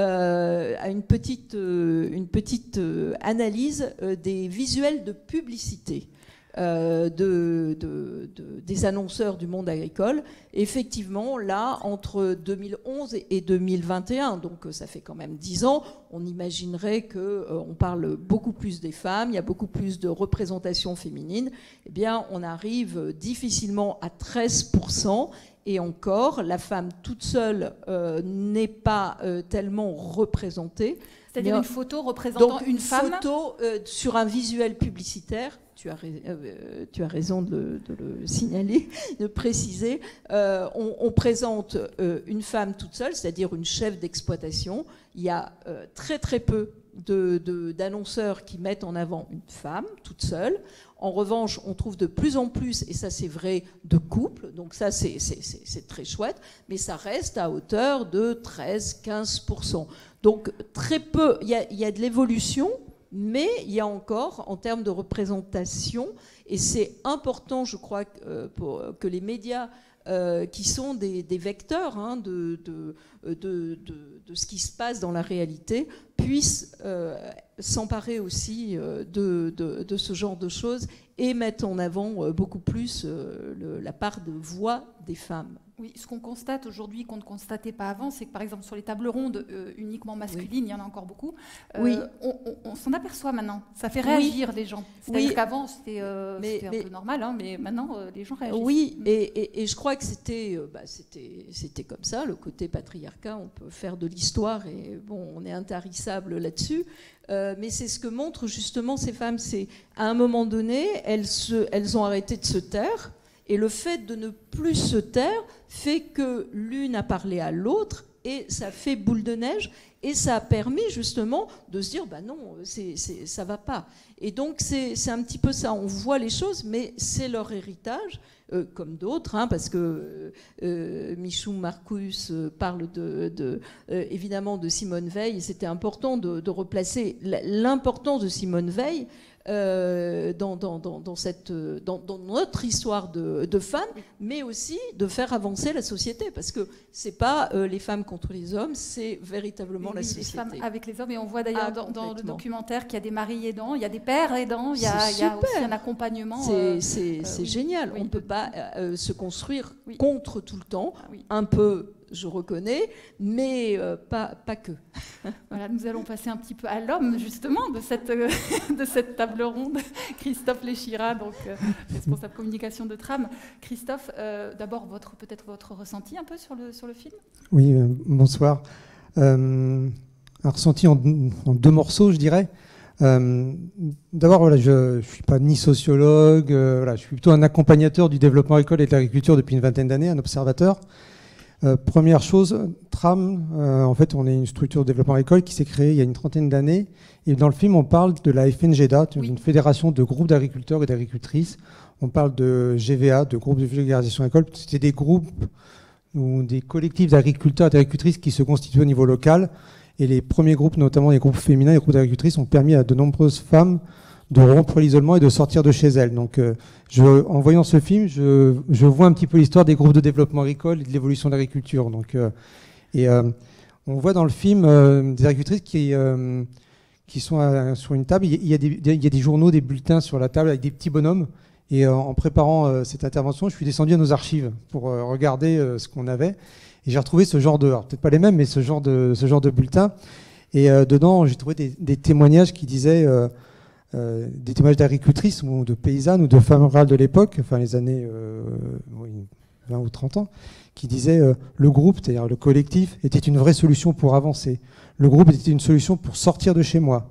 euh, à une petite, euh, une petite euh, analyse euh, des visuels de publicité euh, de, de, de, des annonceurs du monde agricole. Effectivement, là, entre deux mille onze et deux mille vingt et un, donc ça fait quand même dix ans, on imaginerait qu'on euh, parle beaucoup plus des femmes, il y a beaucoup plus de représentation féminine. Eh bien, on arrive difficilement à treize pour cent. Et encore, la femme toute seule euh, n'est pas euh, tellement représentée. C'est-à-dire une photo représentant donc, une femme. Une photo euh, sur un visuel publicitaire. Tu as, euh, tu as raison de le, de le signaler, de préciser. Euh, on, on présente euh, une femme toute seule, c'est-à-dire une chef d'exploitation. Il y a euh, très très peu de, de, d'annonceurs qui mettent en avant une femme toute seule. En revanche, on trouve de plus en plus, et ça c'est vrai, de couples, donc ça c'est, c'est, c'est, c'est très chouette, mais ça reste à hauteur de treize à quinze pour cent. Donc très peu, il y a, il y a de l'évolution, mais il y a encore, en termes de représentation, et c'est important, je crois, euh, pour, que les médias euh, qui sont des, des vecteurs hein, de, de, de, de, de ce qui se passe dans la réalité, puissent euh, s'emparer aussi euh, de, de, de ce genre de choses et mettre en avant euh, beaucoup plus euh, le, la part de voix des femmes. Oui, ce qu'on constate aujourd'hui, qu'on ne constatait pas avant, c'est que par exemple sur les tables rondes euh, uniquement masculines, oui. il y en a encore beaucoup, euh, oui. on, on, on s'en aperçoit maintenant. Ça fait réagir oui. les gens. C'est-à-dire oui. qu'avant c'était euh, un peu normal, hein, mais maintenant euh, les gens réagissent. Oui, et, et, et je crois que c'était euh, bah, c'était comme ça, le côté patriarcat, on peut faire de l'histoire et bon, on est intarissable là-dessus. Euh, mais c'est ce que montrent justement ces femmes. C'est à un moment donné, elles, se, elles ont arrêté de se taire. Et le fait de ne plus se taire fait que l'une a parlé à l'autre et ça fait boule de neige et ça a permis justement de se dire bah non, c'est, c'est, ça va pas. Et donc c'est, c'est un petit peu ça, on voit les choses, mais c'est leur héritage, euh, comme d'autres, hein, parce que euh, Michou Marcus euh, parle de, de, euh, évidemment de Simone Veil, et c'était important de, de replacer l'importance de Simone Veil. Euh, dans, dans, dans, dans, cette, dans, dans notre histoire de, de femmes, mais aussi de faire avancer la société, parce que c'est pas euh, les femmes contre les hommes, c'est véritablement oui, la société. Les femmes avec les hommes, et on voit d'ailleurs ah, dans, dans le documentaire qu'il y a des maris aidants, il y a des pères aidants, il y a, il y a aussi un accompagnement. C'est euh, euh, oui, génial, oui, on ne peut pas euh, se construire oui. contre tout le temps, ah, oui. un peu... je reconnais, mais euh, pas, pas que. Voilà, nous allons passer un petit peu à l'homme, justement, de cette, euh, de cette table ronde. Christophe Léchira, donc euh, responsable communication de Tram. Christophe, euh, d'abord, votre, peut-être votre ressenti un peu sur le, sur le film ? Oui, euh, bonsoir. Euh, un ressenti en, en deux morceaux, je dirais. Euh, D'abord, voilà, je ne suis pas ni sociologue, euh, voilà, je suis plutôt un accompagnateur du développement agricole et de l'agriculture depuis une vingtaine d'années, un observateur. Euh, première chose, Tram, euh, en fait, on est une structure de développement agricole qui s'est créée il y a une trentaine d'années. Et dans le film, on parle de la F N G D A, oui. une fédération de groupes d'agriculteurs et d'agricultrices. On parle de G V A, de groupes de vulgarisation agricole. C'était des groupes ou des collectifs d'agriculteurs et d'agricultrices qui se constituent au niveau local. Et les premiers groupes, notamment les groupes féminins, les groupes d'agricultrices, ont permis à de nombreuses femmes de rompre l'isolement et de sortir de chez elles. Donc, euh, je, en voyant ce film, je, je vois un petit peu l'histoire des groupes de développement agricole et de l'évolution de l'agriculture. Donc, euh, et euh, on voit dans le film euh, des agricultrices qui, euh, qui sont à, sur une table. Il y, a des, il y a des journaux, des bulletins sur la table avec des petits bonhommes. Et euh, en préparant euh, cette intervention, je suis descendu à nos archives pour euh, regarder euh, ce qu'on avait. Et j'ai retrouvé ce genre de, alors peut-être pas les mêmes, mais ce genre de, ce genre de bulletins. Et euh, dedans, j'ai trouvé des, des témoignages qui disaient... Euh, Euh, des témoignages d'agricultrices ou de paysannes ou de femmes rurales de l'époque, enfin les années euh, oui, vingt ou trente ans, qui disaient euh, le groupe, c'est-à-dire le collectif, était une vraie solution pour avancer. Le groupe était une solution pour sortir de chez moi.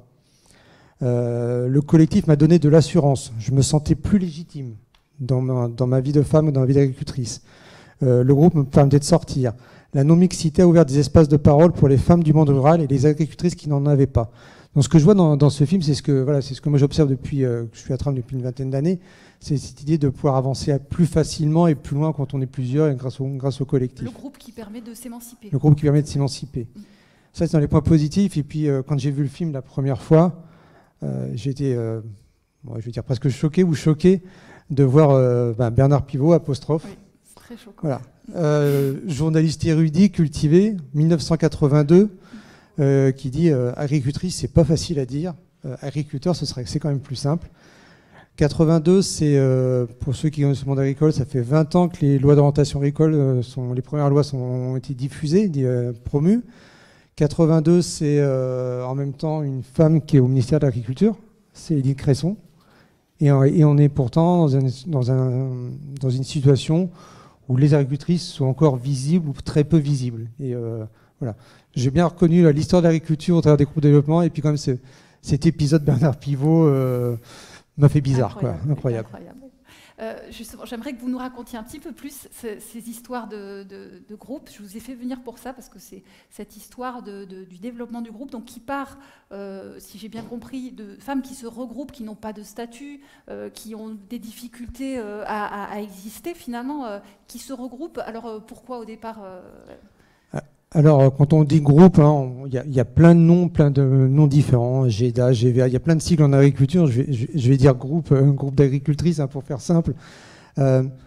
Euh, le collectif m'a donné de l'assurance. Je me sentais plus légitime dans ma, dans ma vie de femme ou dans ma vie d'agricultrice. Euh, le groupe me permettait de sortir. La non-mixité a ouvert des espaces de parole pour les femmes du monde rural et les agricultrices qui n'en avaient pas. Donc ce que je vois dans, dans ce film, c'est ce que voilà, c'est ce que moi j'observe depuis euh, que je suis à Tram depuis une vingtaine d'années, c'est cette idée de pouvoir avancer plus facilement et plus loin quand on est plusieurs et grâce au, grâce au collectif. Le groupe qui permet de s'émanciper. Le groupe qui permet de s'émanciper. Mmh. Ça, c'est dans les points positifs. Et puis euh, quand j'ai vu le film la première fois, euh, j'ai été, euh, bon, je vais dire presque choqué ou choqué de voir euh, ben, Bernard Pivot, apostrophe. Oui, c'est très choquant. Voilà. Euh, journaliste érudit, cultivé, mille neuf cent quatre-vingt-deux. Euh, qui dit euh, agricultrice, c'est pas facile à dire. Euh, agriculteur, ce serait, c'est quand même plus simple. quatre-vingt-deux, c'est euh, pour ceux qui connaissent le monde agricole, ça fait vingt ans que les lois d'orientation agricole euh, sont, les premières lois sont, ont été diffusées, euh, promues. quatre-vingt-deux, c'est euh, en même temps une femme qui est au ministère de l'Agriculture, c'est Édith Cresson, et, et on est pourtant dans, un, dans, un, dans une situation où les agricultrices sont encore visibles ou très peu visibles. Et euh, voilà. J'ai bien reconnu l'histoire de l'agriculture au travers des groupes de développement, et puis quand même ce, cet épisode Bernard Pivot euh, m'a fait bizarre, incroyable, quoi. Incroyable. incroyable. Euh, justement, j'aimerais que vous nous racontiez un petit peu plus ces, ces histoires de, de, de groupe. Je vous ai fait venir pour ça, parce que c'est cette histoire de, de, du développement du groupe, donc qui part, euh, si j'ai bien compris, de femmes qui se regroupent, qui n'ont pas de statut, euh, qui ont des difficultés euh, à, à, à exister finalement, euh, qui se regroupent. Alors euh, pourquoi au départ euh, Alors, quand on dit groupe, il hein, y, y a plein de noms, plein de noms différents, G D A, G V A, il y a plein de cycles en agriculture. Je vais, je, je vais dire groupe, euh, groupe d'agricultrices, hein, pour faire simple. Euh,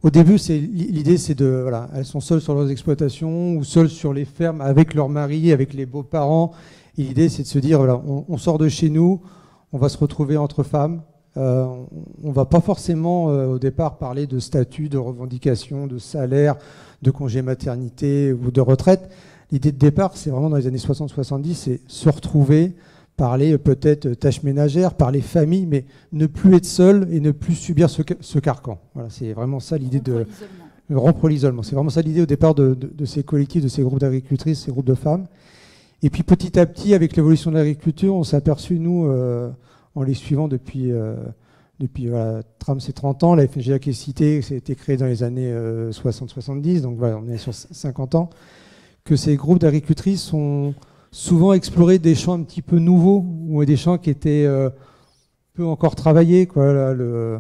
au début, c'est, l'idée, c'est de, voilà, elles sont seules sur leurs exploitations ou seules sur les fermes avec leurs maris, avec les beaux-parents. Et l'idée, c'est de se dire, voilà, on, on sort de chez nous, on va se retrouver entre femmes. Euh, on ne va pas forcément, euh, au départ, parler de statut, de revendication, de salaire, de congé maternité ou de retraite. L'idée de départ, c'est vraiment dans les années soixante soixante-dix, c'est se retrouver, parler peut-être tâches ménagères, parler famille, mais ne plus être seul et ne plus subir ce, ce carcan. Voilà, c'est vraiment ça l'idée de rompre l'isolement. C'est vraiment ça l'idée au départ de, de, de ces collectifs, de ces groupes d'agricultrices, ces groupes de femmes. Et puis petit à petit, avec l'évolution de l'agriculture, on s'est aperçu, nous, euh, en les suivant depuis, euh, depuis voilà, Tram, c'est trente ans, la F N G A qui est citée, ça a été créé dans les années euh, soixante soixante-dix, donc voilà, on est sur cinquante ans, que ces groupes d'agricultrices ont souvent exploré des champs un petit peu nouveaux, ou des champs qui étaient euh, peu encore travaillés, quoi. Là, le,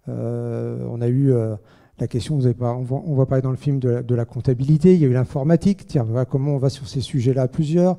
euh, on a eu euh, la question, vous avez pas, on, voit, on voit parler dans le film de la, de la comptabilité, il y a eu l'informatique, tiens, voilà, comment on va sur ces sujets-là à plusieurs,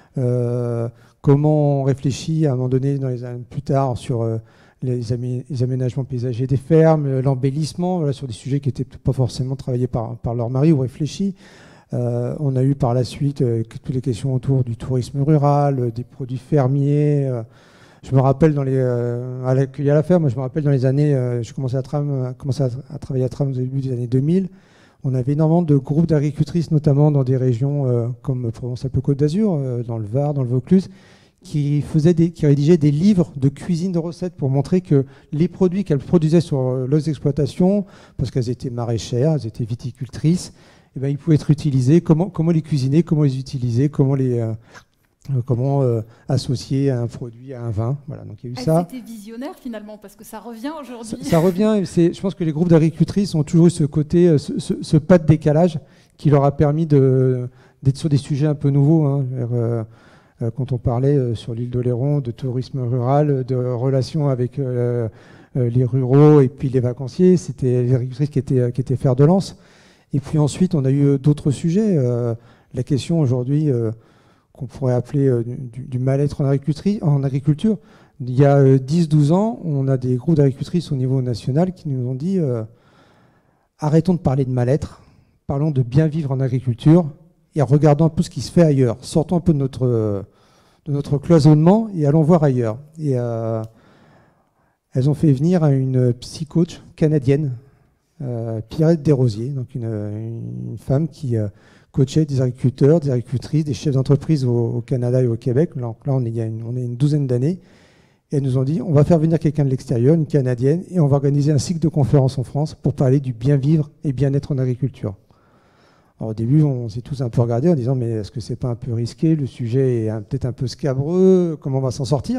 euh, comment on réfléchit à un moment donné, dans les années plus tard, sur euh, les, amé les aménagements paysagers des fermes, l'embellissement, voilà, sur des sujets qui n'étaient pas forcément travaillés par, par leur mari ou réfléchis. Euh, on a eu par la suite euh, toutes les questions autour du tourisme rural, euh, des produits fermiers. Euh, je me rappelle dans les euh, à l'accueil à la ferme, moi je me rappelle dans les années, euh, je commençais à, tram, commencé à, à travailler à Tram au début des années deux mille. On avait énormément de groupes d'agricultrices, notamment dans des régions euh, comme Provence-Alpes-Côte d'Azur, euh, dans le Var, dans le Vaucluse, qui faisaient des, qui rédigeaient des livres de cuisine de recettes pour montrer que les produits qu'elles produisaient sur leurs exploitations, parce qu'elles étaient maraîchères, elles étaient viticultrices, eh ben, ils pouvaient être utilisés, comment, comment les cuisiner, comment les utiliser, comment les euh, comment euh, associer un produit à un vin. Voilà, donc il y a eu ça. C'était visionnaire finalement, parce que ça revient aujourd'hui. Ça, ça revient, et je pense que les groupes d'agricultrices ont toujours eu ce côté, ce, ce, ce pas de décalage qui leur a permis de, d'être sur des sujets un peu nouveaux. Hein, vers, euh, quand on parlait euh, sur l'île d'Oléron de tourisme rural, de relations avec euh, euh, les ruraux et puis les vacanciers, c'était les agricultrices qui étaient, qui étaient fer de lance. Et puis ensuite, on a eu d'autres sujets. Euh, la question aujourd'hui euh, qu'on pourrait appeler euh, du, du mal-être en, en agriculture. Il y a euh, dix douze ans, on a des groupes d'agricultrices au niveau national qui nous ont dit euh, arrêtons de parler de mal-être, parlons de bien vivre en agriculture et regardons un peu ce qui se fait ailleurs. Sortons un peu de notre, euh, de notre cloisonnement et allons voir ailleurs. Et euh, elles ont fait venir une psy-coach canadienne, Euh, Pierrette Desrosiers, donc une, une femme qui euh, coachait des agriculteurs, des agricultrices, des chefs d'entreprise au, au Canada et au Québec. Là, là on, est, il y a une, on est une douzaine d'années. Et elles nous ont dit, on va faire venir quelqu'un de l'extérieur, une Canadienne, et on va organiser un cycle de conférences en France pour parler du bien vivre et bien-être en agriculture. Alors, au début, on s'est tous un peu regardés en disant, mais est-ce que c'est pas un peu risqué? Le sujet est peut-être un peu scabreux, comment on va s'en sortir?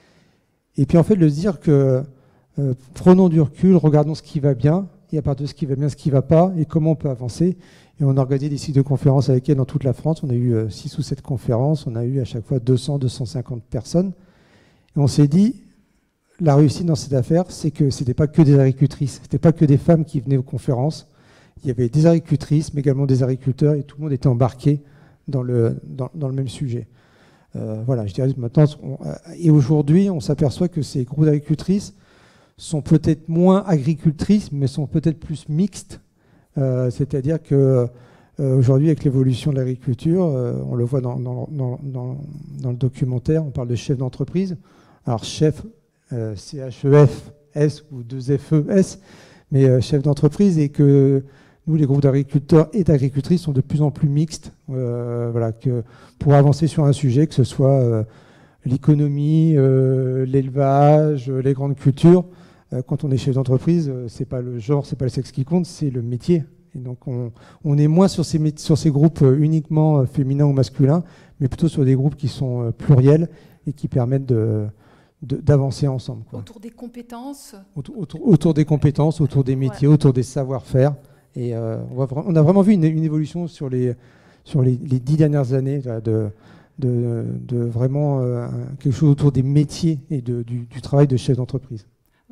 Et puis en fait, de se dire que euh, prenons du recul, regardons ce qui va bien, et à partir de ce qui va bien, ce qui ne va pas, et comment on peut avancer. Et on a organisé des cycles de conférences avec elle dans toute la France. On a eu euh, six ou sept conférences, on a eu à chaque fois deux cents, deux cent cinquante personnes. Et on s'est dit, la réussite dans cette affaire, c'est que ce n'était pas que des agricultrices, ce n'était pas que des femmes qui venaient aux conférences. Il y avait des agricultrices, mais également des agriculteurs, et tout le monde était embarqué dans le, dans, dans le même sujet. Euh, voilà, je dirais maintenant, on, et aujourd'hui, on s'aperçoit que ces groupes d'agricultrices sont peut-être moins agricultrices, mais sont peut-être plus mixtes. Euh, C'est-à-dire que euh, aujourd'hui, avec l'évolution de l'agriculture, euh, on le voit dans, dans, dans, dans, dans le documentaire, on parle de chef d'entreprise. Alors chef, euh, C H E F S ou deux F E S, mais euh, chef d'entreprise, et que nous, les groupes d'agriculteurs et d'agricultrices, sont de plus en plus mixtes. Euh, voilà, que pour avancer sur un sujet, que ce soit euh, l'économie, euh, l'élevage, les grandes cultures. Quand on est chef d'entreprise, c'est pas le genre, c'est pas le sexe qui compte, c'est le métier. Et donc on, on est moins sur ces, sur ces groupes uniquement féminins ou masculins, mais plutôt sur des groupes qui sont pluriels et qui permettent de, de, d'avancer ensemble, quoi. Autour des compétences. Autour, autour, autour des compétences, autour des métiers, ouais. Autour des savoir-faire. Et euh, on, va, on a vraiment vu une, une évolution sur les, sur les, les dix dernières années là, de, de, de vraiment euh, quelque chose autour des métiers et de, du, du travail de chef d'entreprise.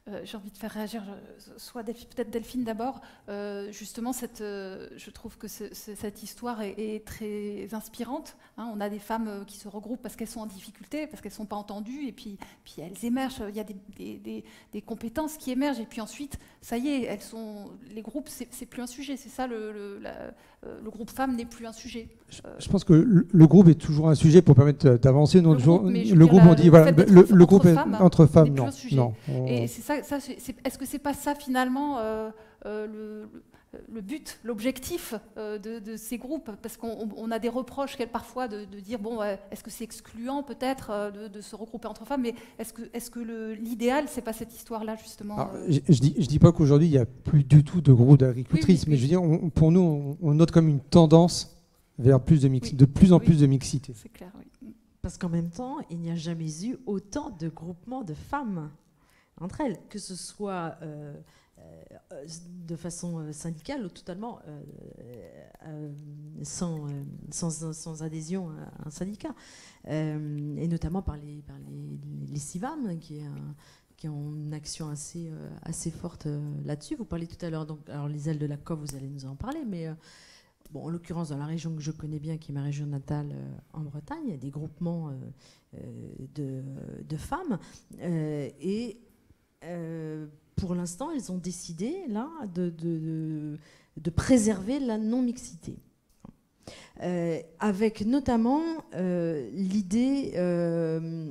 Euh, j'ai envie de faire réagir, euh, soit Delphine, peut-être Delphine d'abord. Euh, justement, cette, euh, je trouve que ce, ce, cette histoire est, est très inspirante. Hein. On a des femmes euh, qui se regroupent parce qu'elles sont en difficulté, parce qu'elles ne sont pas entendues, et puis, puis elles émergent. Il y a des, des, des, des compétences qui émergent, et puis ensuite, ça y est, elles sont, les groupes, c'est, c'est plus un sujet. C'est ça, le, le, la, euh, le groupe femmes n'est plus un sujet. Euh, je pense que le, le groupe est toujours un sujet pour permettre d'avancer. Le, le groupe, mais le groupe on dit, voilà, le, le groupe est femmes, entre femmes, n'est plus non. un sujet. non on... Et c'est ça, ça c'est, est-ce que c'est pas ça finalement euh, euh, le, le but, l'objectif euh, de, de ces groupes? Parce qu'on on a des reproches parfois de, de dire bon, euh, est-ce que c'est excluant peut-être euh, de, de se regrouper entre femmes, mais est-ce que, est-ce que le, l'idéal, c'est pas cette histoire-là justement? Alors, euh... je, je dis, je dis pas qu'aujourd'hui il y a plus du tout de groupes d'agricultrices, oui, oui, oui. Mais je veux dire, on, pour nous, on, on note comme une tendance vers plus de mix, oui. de plus en oui. plus de mixité. C'est clair, oui. Parce qu'en même temps, il n'y a jamais eu autant de groupements de femmes entre elles, que ce soit euh, euh, de façon syndicale ou totalement euh, euh, sans, euh, sans, sans adhésion à un syndicat, euh, et notamment par les, par les, les CIVAM, qui, est un, qui ont une action assez, euh, assez forte euh, là-dessus. Vous parlez tout à l'heure, donc, alors les ailes de la C O V, vous allez nous en parler, mais euh, bon, en l'occurrence, dans la région que je connais bien, qui est ma région natale euh, en Bretagne, il y a des groupements euh, euh, de, de femmes, euh, et Euh, pour l'instant, elles ont décidé là de, de, de, de préserver la non-mixité, euh, avec notamment euh, l'idée euh,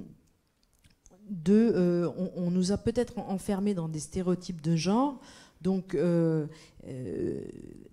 de, euh, on, on nous a peut-être enfermés dans des stéréotypes de genre, donc euh, euh,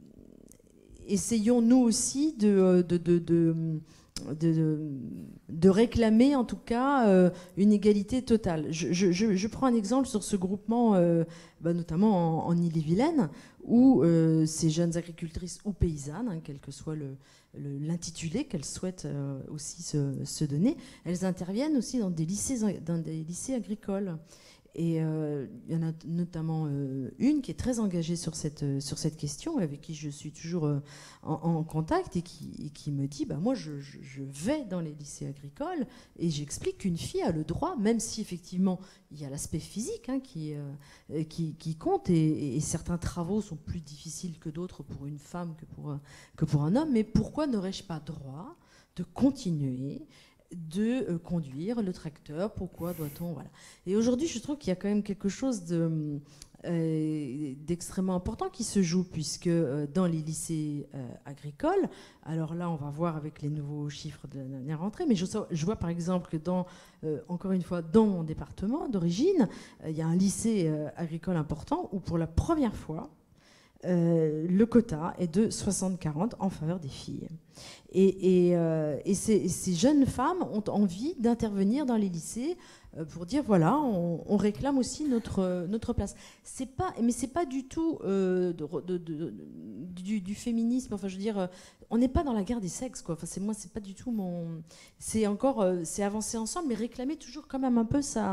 essayons nous aussi de, de, de, de De, de, de réclamer en tout cas euh, une égalité totale. Je, je, je prends un exemple sur ce groupement, euh, bah, notamment en, en Ille-et-Vilaine, où euh, ces jeunes agricultrices ou paysannes, hein, quel que soit le, le, l'intitulé qu'elles souhaitent euh, aussi se, se donner, elles interviennent aussi dans des lycées, dans des lycées agricoles. Et euh, il y en a notamment euh, une qui est très engagée sur cette, euh, sur cette question, avec qui je suis toujours euh, en, en contact, et qui, et qui me dit bah, moi, je, je, je vais dans les lycées agricoles et j'explique qu'une fille a le droit, même si effectivement il y a l'aspect physique hein, qui, euh, qui, qui compte, et, et certains travaux sont plus difficiles que d'autres pour une femme que pour, euh, que pour un homme, mais pourquoi n'aurais-je pas droit de continuer de euh, conduire le tracteur? Pourquoi doit-on... Voilà. Et aujourd'hui, je trouve qu'il y a quand même quelque chose de, euh, d'extrêmement important qui se joue, puisque euh, dans les lycées euh, agricoles, alors là, on va voir avec les nouveaux chiffres de la dernière rentrée, mais je, je vois par exemple que, dans, euh, encore une fois, dans mon département d'origine, euh, il y a un lycée euh, agricole important où, pour la première fois, Euh, le quota est de soixante quarante en faveur des filles. Et, et, euh, et ces, ces jeunes femmes ont envie d'intervenir dans les lycées euh, pour dire voilà, on, on réclame aussi notre, notre place. C'est pas, mais c'est pas du tout euh, de, de, de, de, du, du féminisme. Enfin, je veux dire, euh, on n'est pas dans la guerre des sexes, quoi. Enfin, c'est moi, c'est pas du tout mon. C'est encore, euh, c'est avancer ensemble, mais réclamer toujours quand même un peu sa,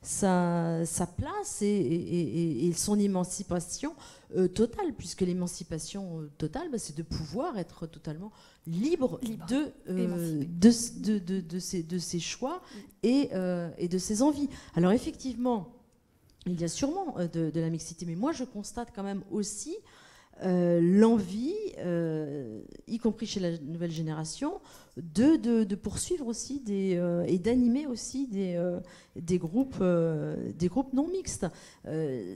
sa, sa place et, et, et, et son émancipation. Euh, totale, puisque l'émancipation euh, totale, bah, c'est de pouvoir être totalement libre, libre. De, euh, de, de, de, de, ses, de ses choix et, euh, et de ses envies. Alors effectivement, il y a sûrement euh, de, de la mixité, mais moi je constate quand même aussi euh, l'envie, euh, y compris chez la nouvelle génération, de, de, de poursuivre aussi des, euh, et d'animer aussi des, euh, des, groupes, euh, des groupes non mixtes. Euh,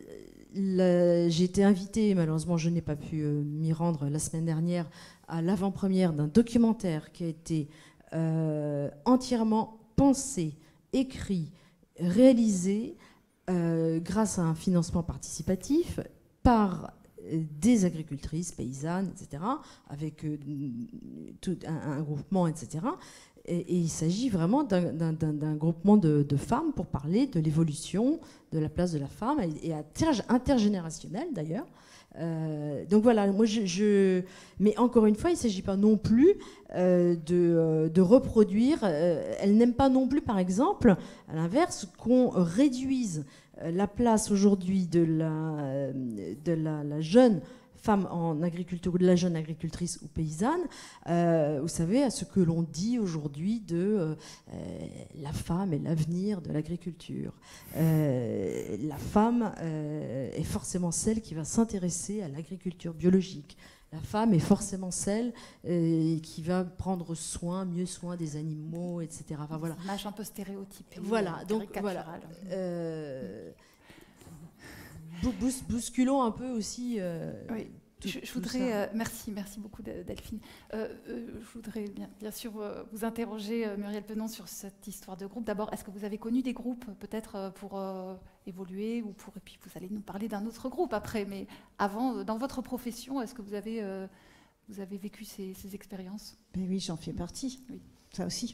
La, j'ai été invitée, malheureusement je n'ai pas pu euh, m'y rendre la semaine dernière, à l'avant-première d'un documentaire qui a été euh, entièrement pensé, écrit, réalisé euh, grâce à un financement participatif par des agricultrices, paysannes, et cetera, avec euh, tout un, un groupement, et cetera. Et, et il s'agit vraiment d'un, d'un, d'un groupement de, de femmes pour parler de l'évolution de la place de la femme, et, et inter, intergénérationnelle d'ailleurs. Euh, donc voilà, moi je, je... mais encore une fois, il ne s'agit pas non plus euh, de, de reproduire. Euh, elle n'aime pas non plus, par exemple, à l'inverse, qu'on réduise la place aujourd'hui de la, de la, la jeune femme en agriculture ou de la jeune agricultrice ou paysanne, euh, vous savez, à ce que l'on dit aujourd'hui de euh, euh, la femme est l'avenir de l'agriculture. Euh, la femme euh, est forcément celle qui va s'intéresser à l'agriculture biologique. La femme est forcément celle euh, qui va prendre soin, mieux soin des animaux, et cetera. Enfin, voilà. Une image un peu stéréotypée. Voilà, donc voilà. Euh, bous bousculons un peu aussi. Euh, oui. Tout, je, je voudrais, euh, merci, merci beaucoup Delphine. Euh, euh, je voudrais bien, bien sûr euh, vous interroger, euh, Muriel Penon, sur cette histoire de groupe. D'abord, est-ce que vous avez connu des groupes peut-être euh, pour euh, évoluer ou pour, et puis vous allez nous parler d'un autre groupe après. Mais avant, euh, dans votre profession, est-ce que vous avez, euh, vous avez vécu ces, ces expériences? Ben oui, j'en fais partie. Oui. Ça aussi.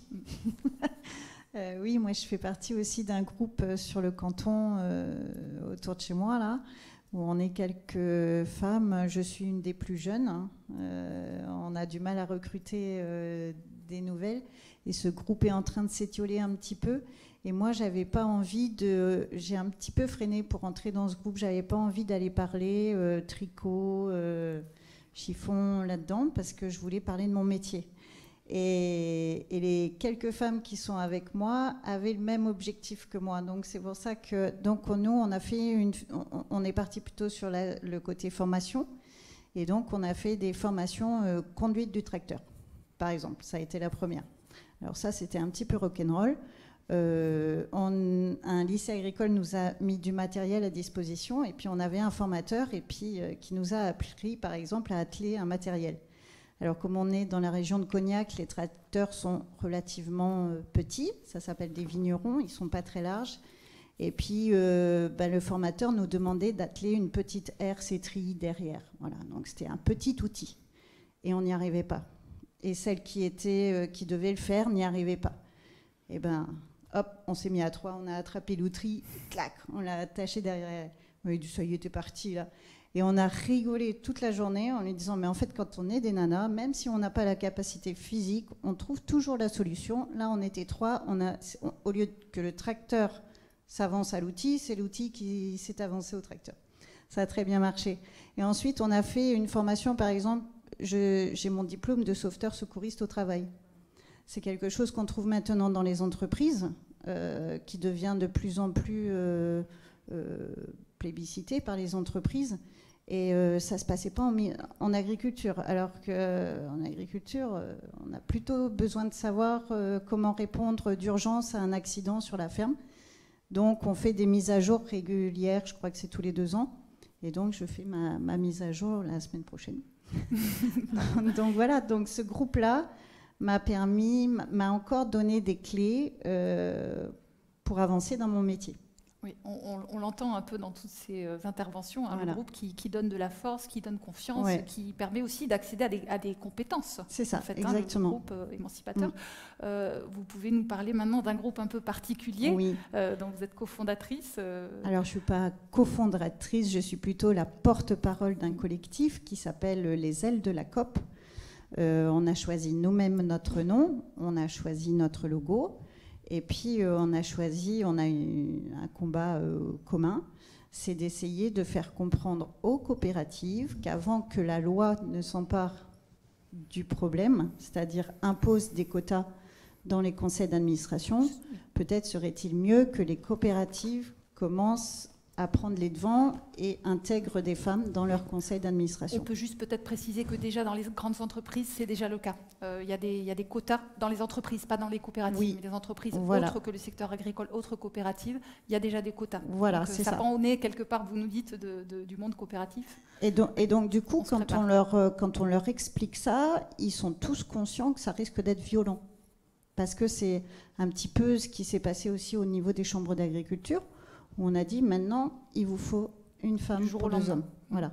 euh, oui, moi je fais partie aussi d'un groupe sur le canton euh, autour de chez moi là. Où on est quelques femmes, je suis une des plus jeunes, hein. euh, on a du mal à recruter euh, des nouvelles et ce groupe est en train de s'étioler un petit peu et moi j'avais pas envie de, j'ai un petit peu freiné pour entrer dans ce groupe, j'avais pas envie d'aller parler euh, tricot, euh, chiffon là-dedans parce que je voulais parler de mon métier. Et, et les quelques femmes qui sont avec moi avaient le même objectif que moi. Donc c'est pour ça que donc nous on a fait une, on, on est parti plutôt sur la, le côté formation. Et donc on a fait des formations euh, conduite du tracteur, par exemple. Ça a été la première. Alors ça c'était un petit peu rock'n'roll. Euh, on, un lycée agricole nous a mis du matériel à disposition et puis on avait un formateur et puis euh, qui nous a appris par exemple à atteler un matériel. Alors, comme on est dans la région de Cognac, les tracteurs sont relativement euh, petits. Ça s'appelle des vignerons. Ils ne sont pas très larges. Et puis, euh, ben, le formateur nous demandait d'atteler une petite R C T R I derrière. Voilà. Donc, c'était un petit outil. Et on n'y arrivait pas. Et celle qui, était, euh, qui devait le faire n'y arrivait pas. Et ben, hop, on s'est mis à trois. On a attrapé l'outil. Clac, on l'a attaché derrière. Oui, ça y était parti, là. Et on a rigolé toute la journée en lui disant, mais en fait, quand on est des nanas, même si on n'a pas la capacité physique, on trouve toujours la solution. Là, on était trois. On a, on, au lieu que le tracteur s'avance à l'outil, c'est l'outil qui s'est avancé au tracteur. Ça a très bien marché. Et ensuite, on a fait une formation, par exemple, je, j'ai mon diplôme de sauveteur secouriste au travail. C'est quelque chose qu'on trouve maintenant dans les entreprises, euh, qui devient de plus en plus euh, euh, plébiscité par les entreprises. Et euh, ça ne se passait pas en, en agriculture. Alors qu'en agriculture, euh, on a plutôt besoin de savoir euh, comment répondre d'urgence à un accident sur la ferme. Donc, on fait des mises à jour régulières, je crois que c'est tous les deux ans. Et donc, je fais ma, ma mise à jour la semaine prochaine. Donc, voilà. Donc, ce groupe-là m'a permis, m'a encore donné des clés euh, pour avancer dans mon métier. Oui, on, on, on l'entend un peu dans toutes ces euh, interventions, hein, voilà. Le groupe qui, qui donne de la force, qui donne confiance, ouais. qui permet aussi d'accéder à des, à des compétences. C'est ça, en fait, exactement. Hein, le groupe euh, émancipateur. Mm. Euh, vous pouvez nous parler maintenant d'un groupe un peu particulier, oui. euh, dont vous êtes cofondatrice. Euh... Alors, je ne suis pas cofondatrice, je suis plutôt la porte-parole d'un collectif qui s'appelle Les Ailes de la C O P. Euh, on a choisi nous-mêmes notre nom, on a choisi notre logo. Et puis, euh, on a choisi, on a eu un combat euh, commun, c'est d'essayer de faire comprendre aux coopératives qu'avant que la loi ne s'empare du problème, c'est-à-dire impose des quotas dans les conseils d'administration, peut-être serait-il mieux que les coopératives commencent à prendre les devants et intègrent des femmes dans leur conseil d'administration. On peut juste peut-être préciser que déjà dans les grandes entreprises, c'est déjà le cas. Euh, il y a des, il y a des quotas dans les entreprises, pas dans les coopératives, oui. mais les entreprises voilà. autres que le secteur agricole, autres coopératives, il y a déjà des quotas. Voilà, donc, c'est ça. Ça ça. pend au nez, quelque part, vous nous dites, de, de, du monde coopératif. Et donc, et donc du coup, on quand, on leur, quand on leur explique ça, ils sont tous conscients que ça risque d'être violent. Parce que c'est un petit peu ce qui s'est passé aussi au niveau des chambres d'agriculture, où on a dit maintenant, il vous faut une femme pour deux hommes. Voilà.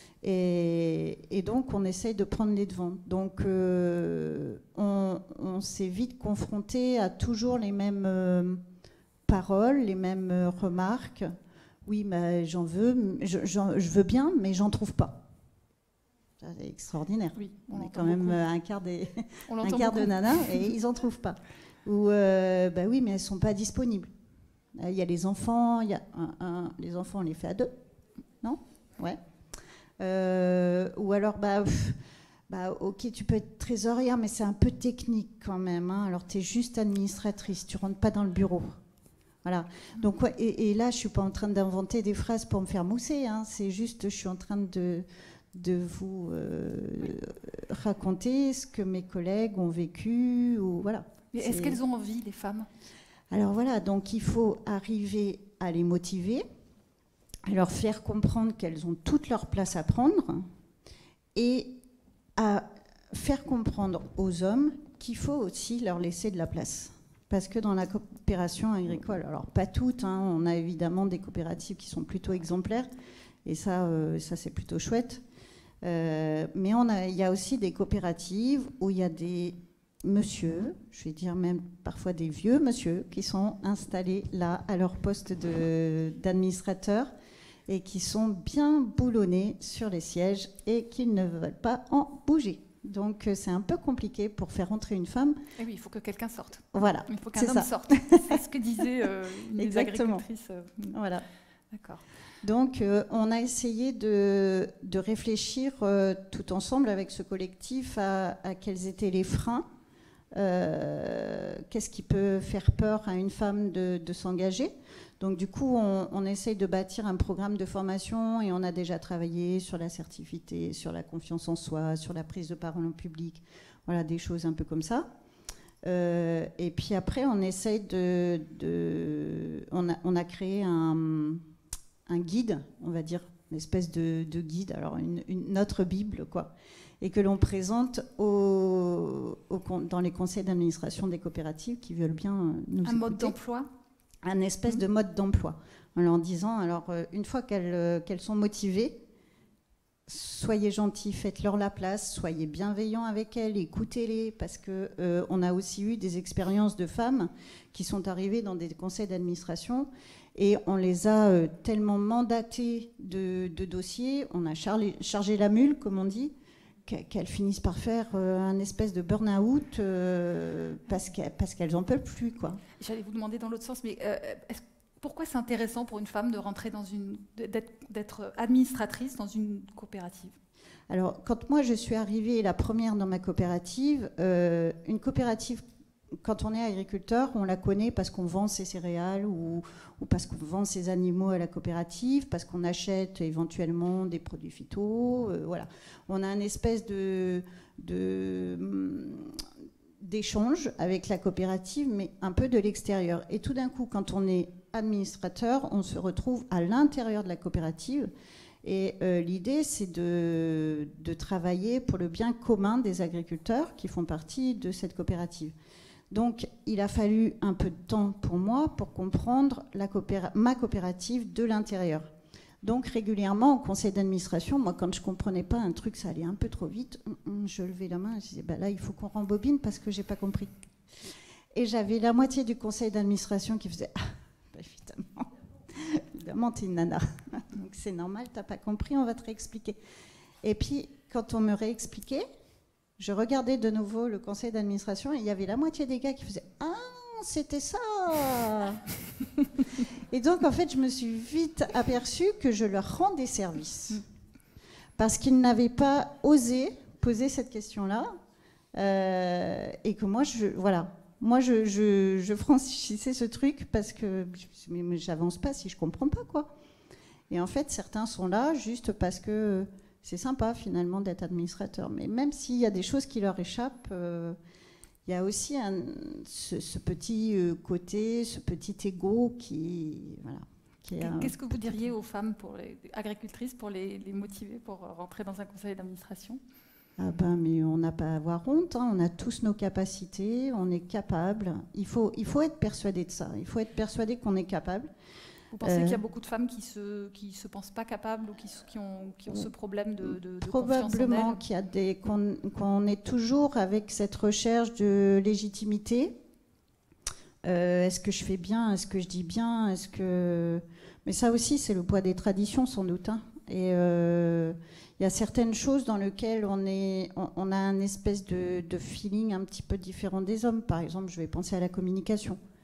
Et, et donc, on essaye de prendre les devants. Donc, euh, on, on s'est vite confronté à toujours les mêmes euh, paroles, les mêmes euh, remarques. Oui, mais j'en veux, je, j'en, je veux bien, mais j'en trouve pas. C'est extraordinaire. Oui, on, on est quand quand beaucoup. même un quart, des, on un quart de nanas et ils n'en trouvent pas. Ou, euh, bah oui, mais elles ne sont pas disponibles. Il y a les enfants, il y a un, un, les enfants, on les fait à deux. Non ? Ouais. Euh, ou alors, bah, pff, bah, ok, tu peux être trésorière, mais c'est un peu technique quand même. Hein. Alors, tu es juste administratrice, tu rentres pas dans le bureau. Voilà. Donc, ouais, et, et là, je suis pas en train d'inventer des phrases pour me faire mousser. Hein. C'est juste, je suis en train de, de vous euh, raconter ce que mes collègues ont vécu. Ou, voilà. Mais est-ce qu'elles ont envie, les femmes ? Alors voilà, donc il faut arriver à les motiver, à leur faire comprendre qu'elles ont toute leur place à prendre et à faire comprendre aux hommes qu'il faut aussi leur laisser de la place. Parce que dans la coopération agricole, alors pas toutes, hein, on a évidemment des coopératives qui sont plutôt exemplaires, et ça, euh, ça c'est plutôt chouette. Euh, mais on a, il y a aussi des coopératives où il y a des monsieur, je vais dire même parfois des vieux monsieur, qui sont installés là à leur poste de, d'administrateur et qui sont bien boulonnés sur les sièges et qui ne veulent pas en bouger. Donc c'est un peu compliqué pour faire entrer une femme. Et oui, il faut que quelqu'un sorte. Voilà. Il faut qu'un c'est homme ça. sorte. C'est ce que disaient euh, les agricultrices. Euh, voilà. D'accord. Donc euh, on a essayé de, de réfléchir euh, tout ensemble avec ce collectif à, à quels étaient les freins. Euh, qu'est-ce qui peut faire peur à une femme de, de s'engager. Donc du coup, on, on essaye de bâtir un programme de formation et on a déjà travaillé sur l'assertivité, sur la confiance en soi, sur la prise de parole en public, voilà, des choses un peu comme ça. Euh, et puis après, on essaye de... de on, a, on a créé un, un guide, on va dire, une espèce de, de guide, alors une, une, notre Bible, quoi, et que l'on présente au, au, dans les conseils d'administration des coopératives qui veulent bien nous écouter. Un mode d'emploi ? Un espèce mmh. de mode d'emploi. En leur disant, alors, une fois qu'elles, qu'elles sont motivées, soyez gentils, faites-leur la place, soyez bienveillants avec elles, écoutez-les, parce qu'on euh, a aussi eu des expériences de femmes qui sont arrivées dans des conseils d'administration et on les a euh, tellement mandatées de, de dossiers, on a chargé, chargé la mule, comme on dit, qu'elles finissent par faire euh, un espèce de burn-out euh, parce qu'elles parce qu'elles en peuvent plus, quoi. J'allais vous demander dans l'autre sens, mais euh, est-ce, pourquoi c'est intéressant pour une femme de rentrer dans une, d'être, d'être administratrice dans une coopérative ? Alors, quand moi je suis arrivée la première dans ma coopérative, euh, une coopérative, quand on est agriculteur, on la connaît parce qu'on vend ses céréales ou, ou parce qu'on vend ses animaux à la coopérative, parce qu'on achète éventuellement des produits phyto. Euh, voilà. On a une espèce de, de, d'échange avec la coopérative, mais un peu de l'extérieur. Et tout d'un coup, quand on est administrateur, on se retrouve à l'intérieur de la coopérative. Et euh, l'idée, c'est de, de travailler pour le bien commun des agriculteurs qui font partie de cette coopérative. Donc, il a fallu un peu de temps pour moi pour comprendre la coopéra- ma coopérative de l'intérieur. Donc, régulièrement, au conseil d'administration, moi, quand je ne comprenais pas un truc, ça allait un peu trop vite, je levais la main et je disais, bah là, il faut qu'on rembobine parce que je n'ai pas compris. Et j'avais la moitié du conseil d'administration qui faisait, ah, bah, évidemment, évidemment, tu es une nana. Donc, c'est normal, tu n'as pas compris, on va te réexpliquer. Et puis, quand on me réexpliquait, je regardais de nouveau le conseil d'administration et il y avait la moitié des gars qui faisaient « Ah, c'était ça !» Et donc, en fait, je me suis vite aperçue que je leur rendais service. Parce qu'ils n'avaient pas osé poser cette question-là. Euh, et que moi, je, voilà, moi je, je, je franchissais ce truc parce que mais, mais j'avance pas si je comprends pas, quoi. Et en fait, certains sont là juste parce que... C'est sympa finalement d'être administrateur, mais même s'il y a des choses qui leur échappent, euh, il y a aussi un, ce, ce petit euh, côté, ce petit ego qui, voilà. Qui est Qu'est-ce un... que vous diriez aux femmes pour les agricultrices pour les, les motiver pour rentrer dans un conseil d'administration ? Ah ben, mais on n'a pas à avoir honte, hein. On a tous nos capacités, on est capable. Il faut, il faut être persuadé de ça. Il faut être persuadé qu'on est capable. Vous pensez euh, qu'il y a beaucoup de femmes qui se qui se pensent pas capables ou qui, qui ont qui ont ce problème de, de, de probablement qu'il y a des qu'on, qu'on est toujours avec cette recherche de légitimité. Euh, est-ce que je fais bien ? Est-ce que je dis bien ? Est-ce que mais ça aussi c'est le poids des traditions sans doute. Hein. Et euh, il y a certaines choses dans lesquelles on est on, on a un espèce de, de feeling un petit peu différent des hommes. Par exemple, je vais penser à la communication.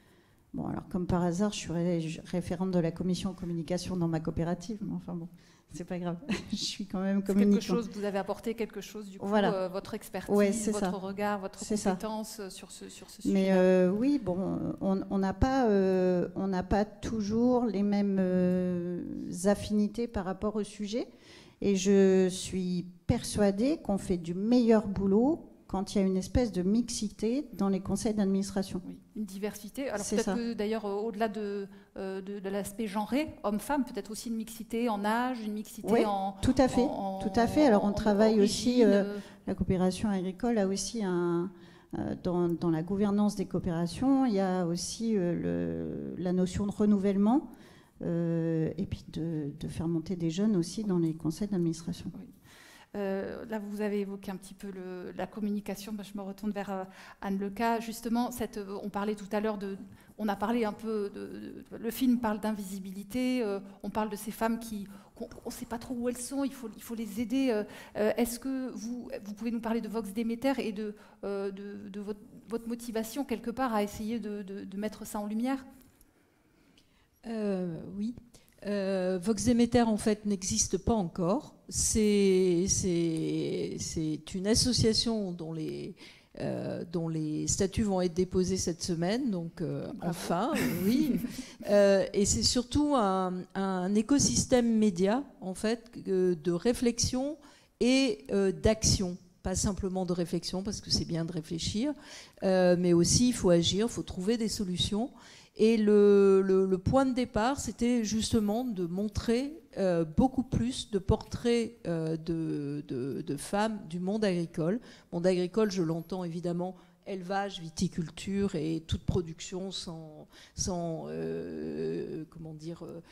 Bon, alors comme par hasard, je suis ré- référente de la commission communication dans ma coopérative, mais enfin bon, c'est pas grave. Je suis quand même C'est communicante. quelque chose, vous avez apporté quelque chose, du coup, Voilà. euh, votre expertise, Ouais, c'est votre ça. regard, votre C'est ça. compétence sur ce, sur ce sujet. Mais euh, oui, bon, on on n'a pas, euh, on n'a pas toujours les mêmes euh, affinités par rapport au sujet. Et je suis persuadée qu'on fait du meilleur boulot quand il y a une espèce de mixité dans les conseils d'administration. Oui, une diversité. Alors C'est peut-être ça. que d'ailleurs, euh, au-delà de, euh, de, de l'aspect genré, homme-femme, peut-être aussi une mixité en âge, une mixité Oui, en... tout à fait, en- tout à fait. Alors on en- travaille en aussi, origine, euh, euh, la coopération agricole a aussi un, euh, dans, dans la gouvernance des coopérations, il y a aussi euh, le, la notion de renouvellement euh, et puis de, de faire monter des jeunes aussi dans les conseils d'administration. Euh, là, vous avez évoqué un petit peu le- la communication. Ben, je me retourne vers euh, Anne Leca. Justement, cette, euh, on parlait tout à l'heure de, on a parlé un peu de, de- le film parle d'invisibilité. Euh, on parle de ces femmes qui, qu'on- on ne sait pas trop où elles sont. Il faut, il faut les aider. Euh, euh, est-ce que vous, vous pouvez nous parler de Vox Demeter et de, euh, de, de votre, votre motivation quelque part à essayer de, de- de mettre ça en lumière? Euh, oui. Euh, Vox Demeter, en fait, n'existe pas encore. C'est c'est- c'est une association dont les, euh, dont les statuts vont être déposés cette semaine, donc euh, enfin, euh, oui. Euh, et c'est surtout un, un écosystème média, en fait, euh, de réflexion et euh, d'action. Pas simplement de réflexion, parce que c'est bien de réfléchir, euh, mais aussi il faut agir, il faut trouver des solutions. Et le, le- le point de départ, c'était justement de montrer euh, beaucoup plus de portraits euh, de, de- de femmes du monde agricole. Monde agricole, je l'entends évidemment, élevage, viticulture et toute production sans, sans euh, comment dire, euh,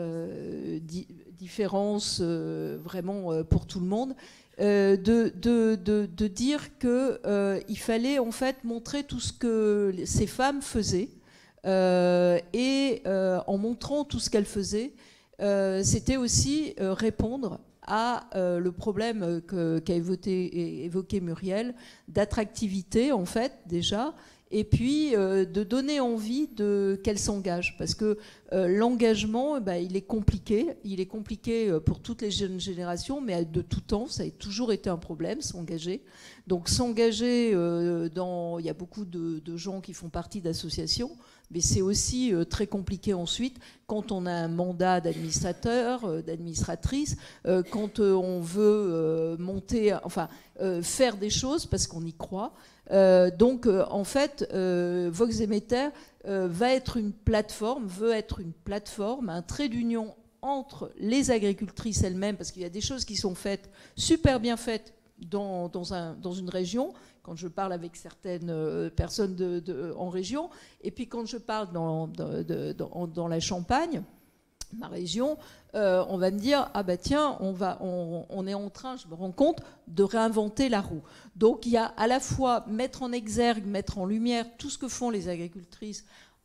euh, di- différence euh, vraiment euh, pour tout le monde. Euh, de, de- de- de dire qu'il euh, fallait en fait montrer tout ce que ces femmes faisaient. Euh, et euh, en montrant tout ce qu'elle faisait, euh, c'était aussi euh, répondre à euh, le problème que- qu'a évoqué, évoqué Muriel, d'attractivité en fait déjà, et puis euh, de donner envie de, qu'elle s'engage. Parce que euh, l'engagement, eh ben, il est compliqué, il est compliqué euh, pour toutes les jeunes générations, mais de tout temps, ça a toujours été un problème, s'engager. Donc s'engager euh, dans... Il y a beaucoup de, de gens qui font partie d'associations, mais c'est aussi euh, très compliqué ensuite quand on a un mandat d'administrateur, euh, d'administratrice, euh, quand euh, on veut euh, monter, enfin euh, faire des choses parce qu'on y croit. Euh, donc euh, en fait, euh, Vox Demeter euh, va être une plateforme, veut être une plateforme, un trait d'union entre les agricultrices elles-mêmes, parce qu'il y a des choses qui sont faites, super bien faites dans, dans, un, dans une région, quand je parle avec certaines euh, personnes de, de, en région, et puis quand je parle dans, de, de, dans, dans la Champagne, ma région, euh, on va me dire, ah bah tiens, on, va, on, on est en train, je me rends compte, de réinventer la roue. Donc il y a à la fois mettre en exergue, mettre en lumière tout ce que font les agricultrices,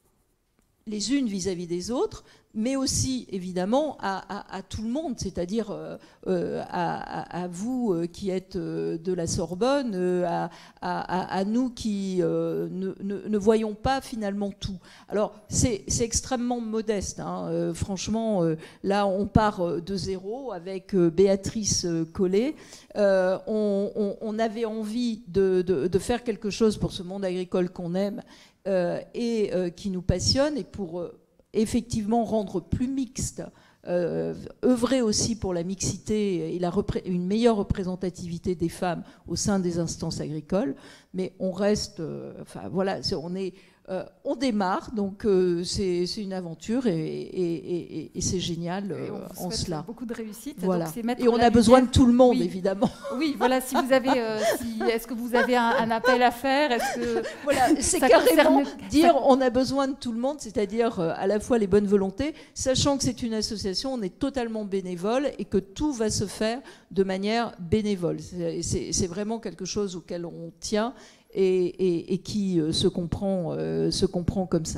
les unes vis-à-vis des autres, mais aussi évidemment à, à, à tout le monde, c'est-à-dire euh, euh, à, à, à vous euh, qui êtes euh, de la Sorbonne, euh, à, à, à nous qui euh, ne, ne, ne voyons pas finalement tout. Alors c'est extrêmement modeste, hein, euh, franchement, euh, là on part de zéro avec euh, Béatrice euh, Collet. Euh, on, on, on avait envie de, de, de faire quelque chose pour ce monde agricole qu'on aime, Euh, et euh, qui nous passionne, et pour euh, effectivement rendre plus mixte, euh, œuvrer aussi pour la mixité et la une meilleure représentativité des femmes au sein des instances agricoles. Mais on reste, euh, enfin voilà, on est, euh, on démarre, donc euh, c'est une aventure et, et, et, et c'est génial euh, en cela. Beaucoup de réussite. Voilà. Donc, et on a besoin de tout le monde, oui. évidemment. Oui, voilà. Si vous avez, euh, si, est-ce que vous avez un, un appel à faire? Est-ce que voilà, c'est carrément concerne... dire on a besoin de tout le monde, c'est-à-dire euh, à la fois les bonnes volontés, sachant que c'est une association, on est totalement bénévole et que tout va se faire de manière bénévole. C'est vraiment quelque chose auquel on tient. Et, et, et qui euh, se, comprend, euh, se comprend comme ça.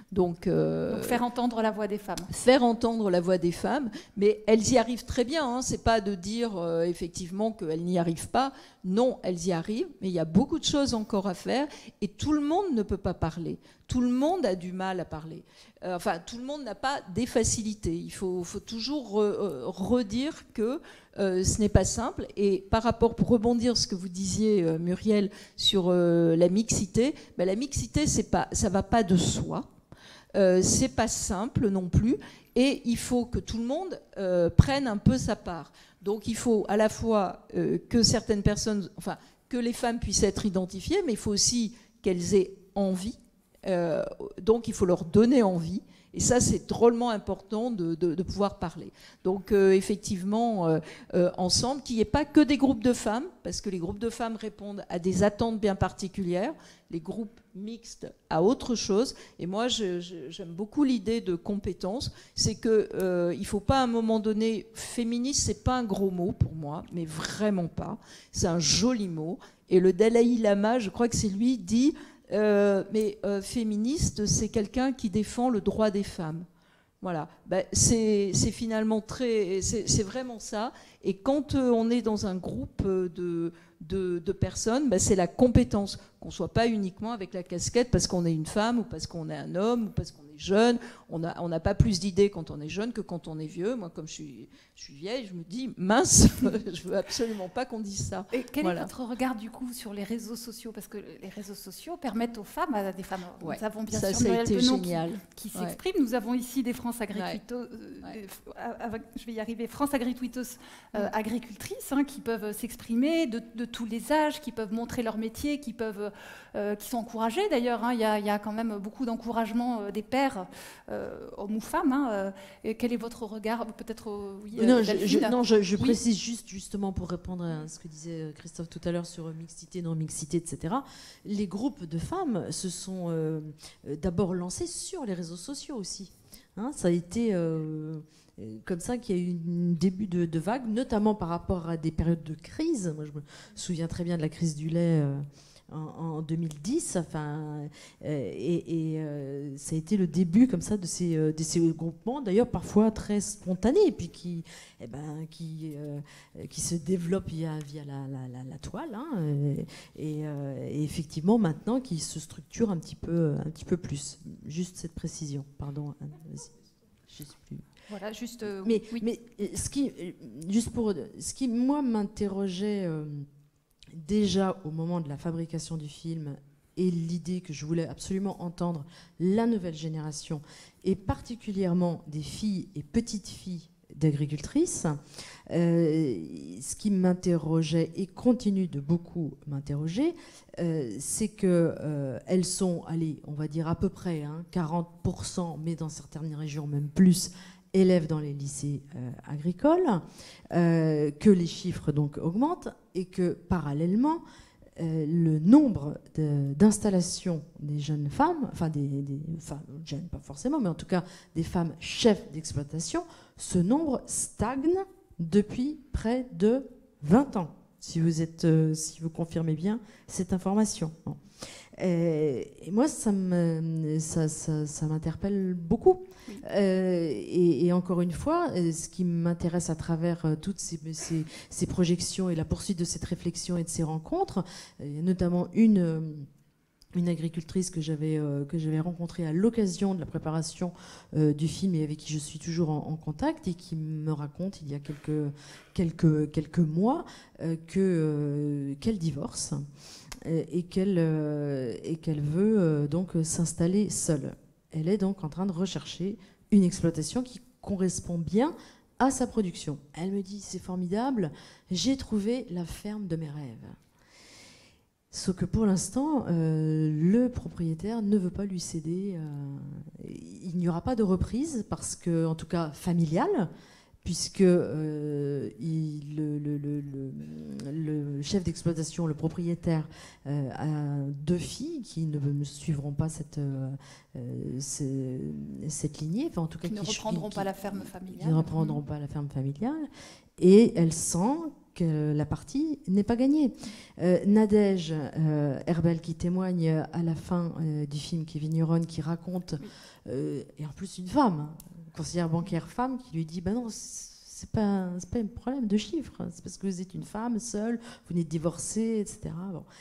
Donc, euh, Donc faire entendre la voix des femmes. Faire entendre la voix des femmes, mais elles y arrivent très bien. Hein. C'est pas de dire euh, effectivement qu'elles n'y arrivent pas. Non, elles y arrivent, mais il y a beaucoup de choses encore à faire et tout le monde ne peut pas parler. Tout le monde a du mal à parler. Euh, enfin, tout le monde n'a pas des facilités. Il faut, faut toujours re, euh, redire que euh, ce n'est pas simple. Et par rapport, pour rebondir ce que vous disiez, euh, Muriel, sur euh, la mixité, ben, la mixité, c'est pas, ça va pas de soi. Euh, c'est pas simple non plus, et il faut que tout le monde euh, prenne un peu sa part. Donc il faut à la fois euh, que certaines personnes, enfin que les femmes puissent être identifiées, mais il faut aussi qu'elles aient envie. Euh, donc il faut leur donner envie. Et ça, c'est drôlement important de, de, de pouvoir parler. Donc, euh, effectivement, euh, euh, ensemble, qu'il n'y ait pas que des groupes de femmes, parce que les groupes de femmes répondent à des attentes bien particulières, les groupes mixtes à autre chose. Et moi, je, je, j'aime beaucoup l'idée de compétence. C'est qu'il euh, ne faut pas à un moment donné... Féministe, ce n'est pas un gros mot pour moi, mais vraiment pas. C'est un joli mot. Et le Dalai Lama, je crois que c'est lui, dit... Euh, mais euh, féministe, c'est quelqu'un qui défend le droit des femmes. Voilà, ben, c'est, c'est finalement très, c'est, c'est vraiment ça. Et quand euh, on est dans un groupe de, de, de personnes, ben, c'est la compétence, qu'on soit pas uniquement avec la casquette parce qu'on est une femme ou parce qu'on est un homme ou parce qu'on est jeune. On n'a on n'a pas plus d'idées quand on est jeune que quand on est vieux. Moi, comme je suis, je suis vieille, je me dis mince, je veux absolument pas qu'on dise ça. Et quel voilà. est votre regard du coup sur les réseaux sociaux? Parce que les réseaux sociaux permettent aux femmes, à des femmes, ouais. nous avons bien ça, sûr Noël Penon qui, qui ouais. s'exprime. Nous avons ici des France Agritwitos, ouais. euh, je vais y arriver, France Agritwitos euh, mm. agricultrices hein, qui peuvent s'exprimer de, de tous les âges, qui peuvent montrer leur métier, qui peuvent, euh, qui sont encouragées d'ailleurs. Hein. Il y a, il y a quand même beaucoup d'encouragement euh, des pères, euh, hommes ou femmes. Hein. Et quel est votre regard? Peut-être euh, oui, non, euh, je, je, non, je, je oui. précise juste justement pour répondre à ce que disait Christophe tout à l'heure sur mixité, non-mixité, et cetera. Les groupes de femmes se sont euh, d'abord lancés sur les réseaux sociaux aussi. Hein, ça a été euh, comme ça qu'il y a eu un début de, de vague, notamment par rapport à des périodes de crise. Moi, je me souviens très bien de la crise du lait euh, en, en deux mille dix. Enfin, euh, et, et euh, ça a été le début comme ça de ces, euh, de ces groupements, d'ailleurs parfois très spontanés, et puis qui, eh ben, qui, euh, qui se développent via, via la, la, la, la toile, hein, et, euh, et effectivement maintenant qui se structurent un petit peu, un petit peu plus. Juste cette précision, pardon. Je sais plus. Voilà, juste. Euh, mais, oui. mais ce qui, juste pour, ce qui moi m'interrogeait euh, déjà au moment de la fabrication du film et l'idée que je voulais absolument entendre la nouvelle génération et particulièrement des filles et petites filles d'agricultrices, euh, ce qui m'interrogeait et continue de beaucoup m'interroger, euh, c'est qu'elles euh, sont, allez, on va dire à peu près hein, quarante pour cent, mais dans certaines régions même plus, élèves dans les lycées euh, agricoles, euh, que les chiffres donc augmentent et que parallèlement euh, le nombre de, d'installations des jeunes femmes, enfin des, des enfin, jeunes pas forcément, mais en tout cas des femmes chefs d'exploitation, ce nombre stagne depuis près de vingt ans. Si vous êtes, euh, si vous confirmez bien cette information. Bon. Et, et moi, ça, me, ça, ça, ça m'interpelle beaucoup. Oui. Euh, et, et encore une fois, ce qui m'intéresse à travers toutes ces, ces, ces projections et la poursuite de cette réflexion et de ces rencontres, il y a notamment une, une agricultrice que j'avais, euh, que j'avais rencontrée à l'occasion de la préparation euh, du film et avec qui je suis toujours en, en contact et qui me raconte il y a quelques, quelques, quelques mois euh, que, euh, qu'elle divorce. Et qu'elle, euh, et qu'elle veut euh, donc s'installer seule. Elle est donc en train de rechercher une exploitation qui correspond bien à sa production. Elle me dit, c'est formidable, j'ai trouvé la ferme de mes rêves. Sauf que pour l'instant, euh, le propriétaire ne veut pas lui céder. Euh, il n'y aura pas de reprise, parce que, en tout cas familiale, puisque euh, il, le, le, le, le chef d'exploitation, le propriétaire, euh, a deux filles qui ne, ne suivront pas cette, euh, ce, cette lignée. Enfin, en tout cas, qui ne qui, reprendront qui, pas la ferme familiale. Qui ne reprendront mmh. pas la ferme familiale. Et elle sent que la partie n'est pas gagnée. Euh, Nadège euh, Herbel, qui témoigne à la fin euh, du film, qui est vigneronne, qui raconte... Oui. Euh, et en plus, une femme, une conseillère bancaire femme, qui lui dit, ben non, c'est pas, c'est pas un problème de chiffres, c'est parce que vous êtes une femme seule, vous venez de divorcer, et cetera. Bon.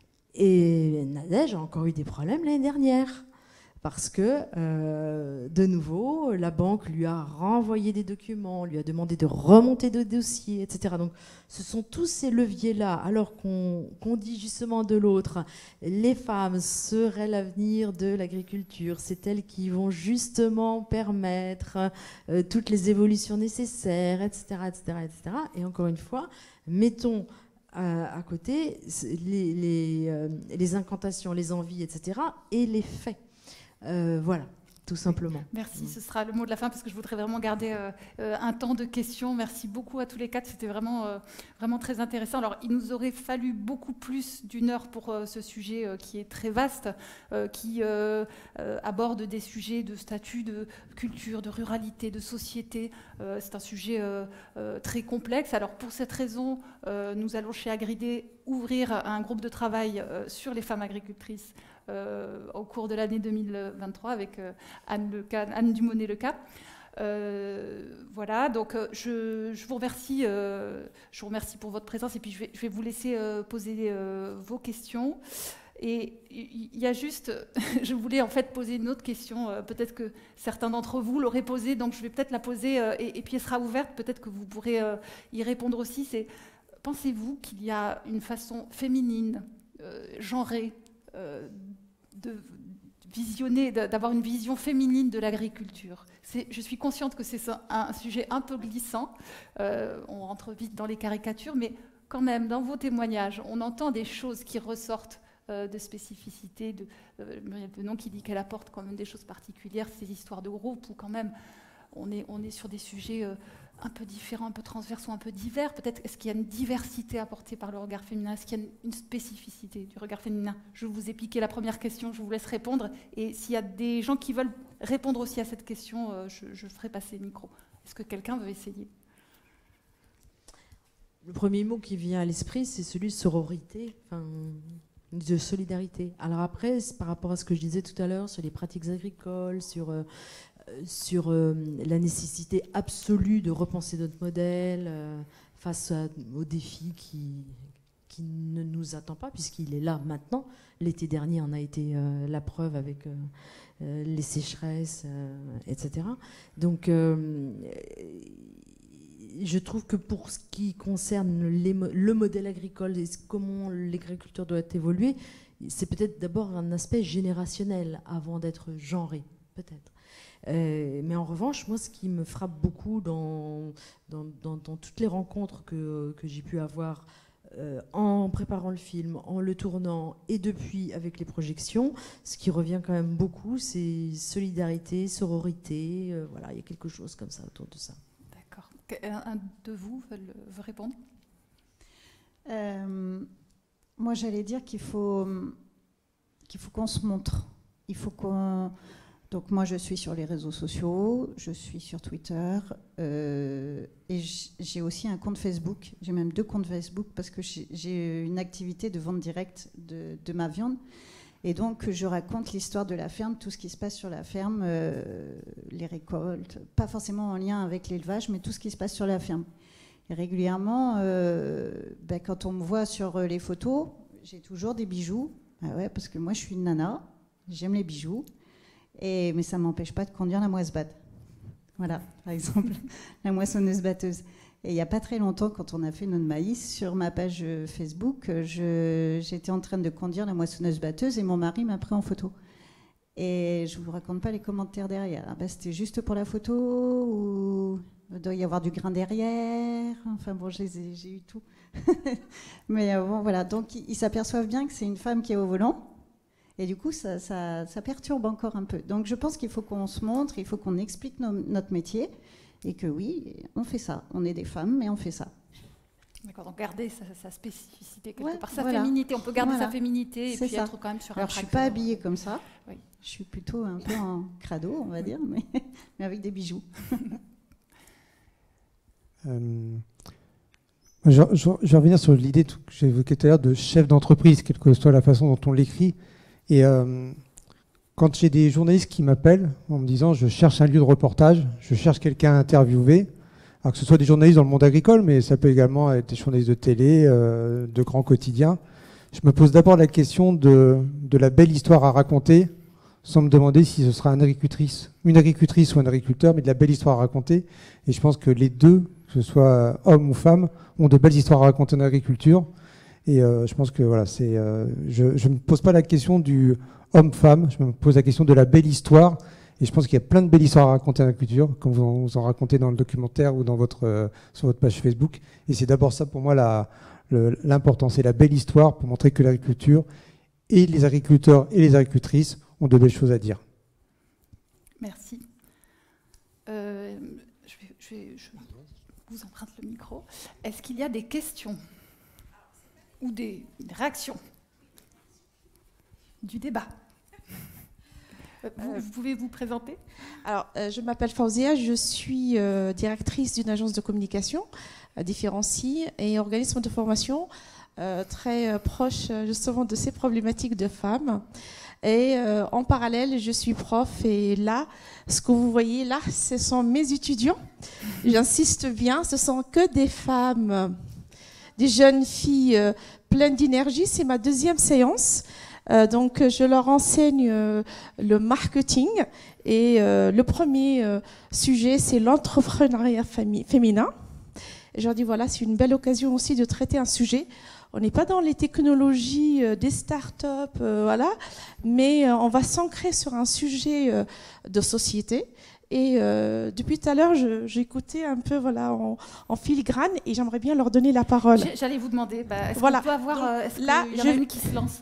Et Nadège a encore eu des problèmes l'année dernière. Parce que, euh, de nouveau, la banque lui a renvoyé des documents, lui a demandé de remonter des dossiers, et cetera. Donc, ce sont tous ces leviers-là, alors qu'on qu'on dit justement de l'autre, les femmes seraient l'avenir de l'agriculture, c'est elles qui vont justement permettre euh, toutes les évolutions nécessaires, et cetera, et cetera, et cetera. Et encore une fois, mettons euh, à côté les, les, euh, les incantations, les envies, et cetera, et les faits. Euh, voilà, tout simplement. Merci, ce sera le mot de la fin parce que je voudrais vraiment garder euh, euh, un temps de questions. Merci beaucoup à tous les quatre, c'était vraiment, euh, vraiment très intéressant. Alors, il nous aurait fallu beaucoup plus d'une heure pour euh, ce sujet euh, qui est très vaste, euh, qui euh, euh, aborde des sujets de statut, de culture, de ruralité, de société. Euh, c'est un sujet euh, euh, très complexe. Alors, pour cette raison, euh, nous allons chez Agridé ouvrir un groupe de travail euh, sur les femmes agricultrices Euh, au cours de l'année deux mille vingt-trois avec euh, Anne, Leca, Anne Dumonet-Leca. Euh, voilà, donc euh, je, je vous remercie, euh, je vous remercie pour votre présence et puis je vais, je vais vous laisser euh, poser euh, vos questions. Et il y a juste, je voulais en fait poser une autre question, euh, peut-être que certains d'entre vous l'auraient posée, donc je vais peut-être la poser euh, et, et puis elle sera ouverte, peut-être que vous pourrez euh, y répondre aussi. C'est, pensez-vous qu'il y a une façon féminine, euh, genrée, euh, de visionner, d'avoir une vision féminine de l'agriculture? C'est, je suis consciente que c'est un, un sujet un peu glissant, euh, on rentre vite dans les caricatures, mais quand même, dans vos témoignages, on entend des choses qui ressortent euh, de spécificité, de euh, Muriel Penon qui dit qu'elle apporte quand même des choses particulières, ces histoires de groupe, où quand même on est, on est sur des sujets euh, un peu différents, un peu transversaux, un peu divers. Peut-être, est-ce qu'il y a une diversité apportée par le regard féminin? Est-ce qu'il y a une spécificité du regard féminin? Je vous ai piqué la première question, je vous laisse répondre. Et s'il y a des gens qui veulent répondre aussi à cette question, euh, je, je ferai passer le micro. Est-ce que quelqu'un veut essayer? Le premier mot qui vient à l'esprit, c'est celui de sororité, enfin, de solidarité. Alors après, c'est par rapport à ce que je disais tout à l'heure sur les pratiques agricoles, sur... Euh, sur euh, la nécessité absolue de repenser notre modèle euh, face à, aux défis qui, qui ne nous attend pas, puisqu'il est là maintenant. L'été dernier en a été euh, la preuve avec euh, euh, les sécheresses, euh, et cetera. Donc, euh, je trouve que pour ce qui concerne les, le modèle agricole et comment l'agriculture doit évoluer, c'est peut-être d'abord un aspect générationnel avant d'être genré, peut-être. Euh, mais en revanche, moi, ce qui me frappe beaucoup dans, dans, dans, dans toutes les rencontres que, que j'ai pu avoir euh, en préparant le film, en le tournant et depuis avec les projections, ce qui revient quand même beaucoup, c'est solidarité, sororité. Euh, voilà, il y a quelque chose comme ça autour de ça. D'accord. Un de vous veut, veut répondre? euh, Moi, j'allais dire qu'il faut, qu'il faut qu'on se montre. Il faut qu'on... Donc moi, je suis sur les réseaux sociaux, je suis sur Twitter, euh, et j'ai aussi un compte Facebook. J'ai même deux comptes Facebook parce que j'ai une activité de vente directe de, de ma viande. Et donc, je raconte l'histoire de la ferme, tout ce qui se passe sur la ferme, euh, les récoltes, pas forcément en lien avec l'élevage, mais tout ce qui se passe sur la ferme. Et régulièrement, euh, ben, quand on me voit sur les photos, j'ai toujours des bijoux. Ah ouais, parce que moi, je suis une nana, j'aime les bijoux. Et, mais ça ne m'empêche pas de conduire la moisse-batte. Voilà, par exemple, la moissonneuse-batteuse. Et il n'y a pas très longtemps, quand on a fait notre maïs, sur ma page Facebook, j'étais en train de conduire la moissonneuse-batteuse et mon mari m'a pris en photo. Et je ne vous raconte pas les commentaires derrière. Ah ben, c'était juste pour la photo, ou il doit y avoir du grain derrière. Enfin bon, j'ai eu tout. Mais bon, voilà. Donc, ils s'aperçoivent bien que c'est une femme qui est au volant. Et du coup, ça, ça, ça perturbe encore un peu. Donc, je pense qu'il faut qu'on se montre, il faut qu'on explique nos, notre métier, et que oui, on fait ça. On est des femmes, mais on fait ça. D'accord, donc garder sa, sa spécificité, quelque ouais, part, sa voilà. féminité. On peut garder voilà. sa féminité et puis ça. être quand même sur Alors, un je ne suis track. pas habillée comme ça. Oui. Je suis plutôt un peu en crado, on va dire, mais, mais avec des bijoux. euh... Je, je, je vais revenir sur l'idée que j'évoquais tout à l'heure de chef d'entreprise, quelle que soit la façon dont on l'écrit. Et euh, quand j'ai des journalistes qui m'appellent en me disant je cherche un lieu de reportage, je cherche quelqu'un à interviewer, alors que ce soit des journalistes dans le monde agricole, mais ça peut également être des journalistes de télé, euh, de grands quotidiens, je me pose d'abord la question de, de la belle histoire à raconter, sans me demander si ce sera une agricultrice, une agricultrice ou un agriculteur, mais de la belle histoire à raconter. Et je pense que les deux, que ce soit hommes ou femmes, ont de belles histoires à raconter en agriculture. Et euh, je pense que voilà, c'est, euh, je ne me pose pas la question du homme-femme, je me pose la question de la belle histoire. Et je pense qu'il y a plein de belles histoires à raconter en agriculture, comme vous en, vous en racontez dans le documentaire ou dans votre, euh, sur votre page Facebook. Et c'est d'abord ça pour moi la, le, l'important, c'est la belle histoire pour montrer que l'agriculture et les agriculteurs et les agricultrices ont de belles choses à dire. Merci. Euh, je, vais, je, vais, je vous emprunte le micro. Est-ce qu'il y a des questions ou des, des réactions du débat? Vous, vous pouvez vous présenter? Alors, euh, je m'appelle Fauzia, je suis euh, directrice d'une agence de communication, euh, Différencie, et organisme de formation euh, très euh, proche justement de ces problématiques de femmes. Et euh, en parallèle, je suis prof, et là, ce que vous voyez là, ce sont mes étudiants. J'insiste bien, ce sont que des femmes, des jeunes filles euh, pleines d'énergie. C'est ma deuxième séance. Euh, donc, je leur enseigne euh, le marketing. Et euh, le premier euh, sujet, c'est l'entrepreneuriat féminin. Et je leur dis, voilà, c'est une belle occasion aussi de traiter un sujet. On n'est pas dans les technologies euh, des startups, euh, voilà, mais euh, on va s'ancrer sur un sujet euh, de société. Et euh, depuis tout à l'heure, j'écoutais un peu voilà, en, en filigrane, et j'aimerais bien leur donner la parole. J'allais vous demander, bah, est-ce voilà. qu'on peut avoir... Donc, euh, est-ce là, qu'il y en je... a une qui se lance?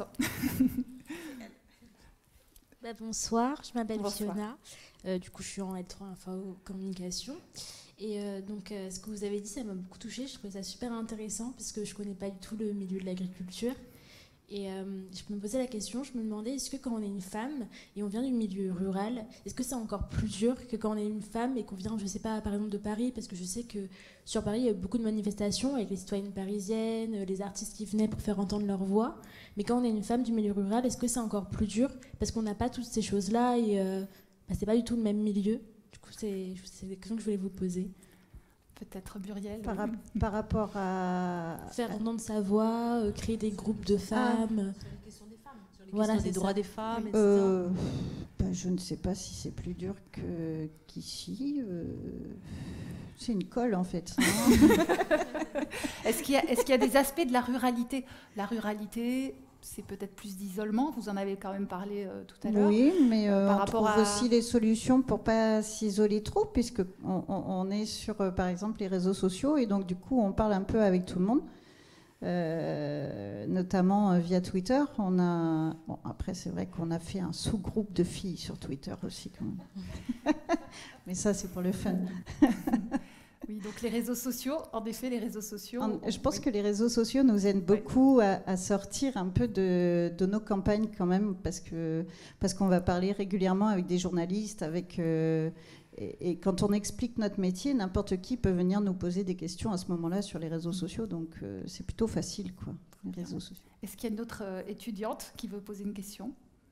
Bah, bonsoir, je m'appelle Bonsoir. Fiona. Euh, du coup, je suis en L trois Info Communication. Et euh, donc, euh, ce que vous avez dit, ça m'a beaucoup touchée. Je trouvais ça super intéressant parce que je ne connais pas du tout le milieu de l'agriculture. Et euh, je me posais la question, je me demandais, est-ce que quand on est une femme et on vient du milieu rural, est-ce que c'est encore plus dur que quand on est une femme et qu'on vient, je ne sais pas, par exemple de Paris, parce que je sais que sur Paris, il y a beaucoup de manifestations avec les citoyennes parisiennes, les artistes qui venaient pour faire entendre leur voix. Mais quand on est une femme du milieu rural, est-ce que c'est encore plus dur parce qu'on n'a pas toutes ces choses-là et euh, bah, c'est pas du tout le même milieu? Du coup, c'est des questions que je voulais vous poser. Peut-être Muriel. Par, par rapport à... Faire entendre sa voix, euh, créer des groupes de femmes. Ah, sur les questions des femmes, sur les Voilà, questions des droits ça. des femmes, et cetera. Euh, ben, je ne sais pas si c'est plus dur que, qu'ici. Euh, c'est une colle, en fait. Est-ce qu'il y a, est-ce qu'il y a des aspects de la ruralité? La ruralité, c'est peut-être plus d'isolement. Vous en avez quand même parlé euh, tout à l'heure. Oui, mais euh, Par on rapport trouve à... aussi les solutions pour pas s'isoler trop, puisque on, on, on est sur, euh, par exemple, les réseaux sociaux, et donc du coup, on parle un peu avec tout le monde, euh, notamment euh, via Twitter. On a, bon, après, c'est vrai qu'on a fait un sous-groupe de filles sur Twitter aussi, quand même. Mais ça, c'est pour le fun. Oui, donc les réseaux sociaux, en effet, les réseaux sociaux... En, je pense oui. que les réseaux sociaux nous aident beaucoup à, à sortir un peu de, de nos campagnes quand même, parce que parce qu'on va parler régulièrement avec des journalistes, avec euh, et, et quand on explique notre métier, n'importe qui peut venir nous poser des questions à ce moment-là sur les réseaux sociaux, donc euh, c'est plutôt facile, quoi, les réseaux sociaux. Est-ce qu'il y a une autre euh, étudiante qui veut poser une question?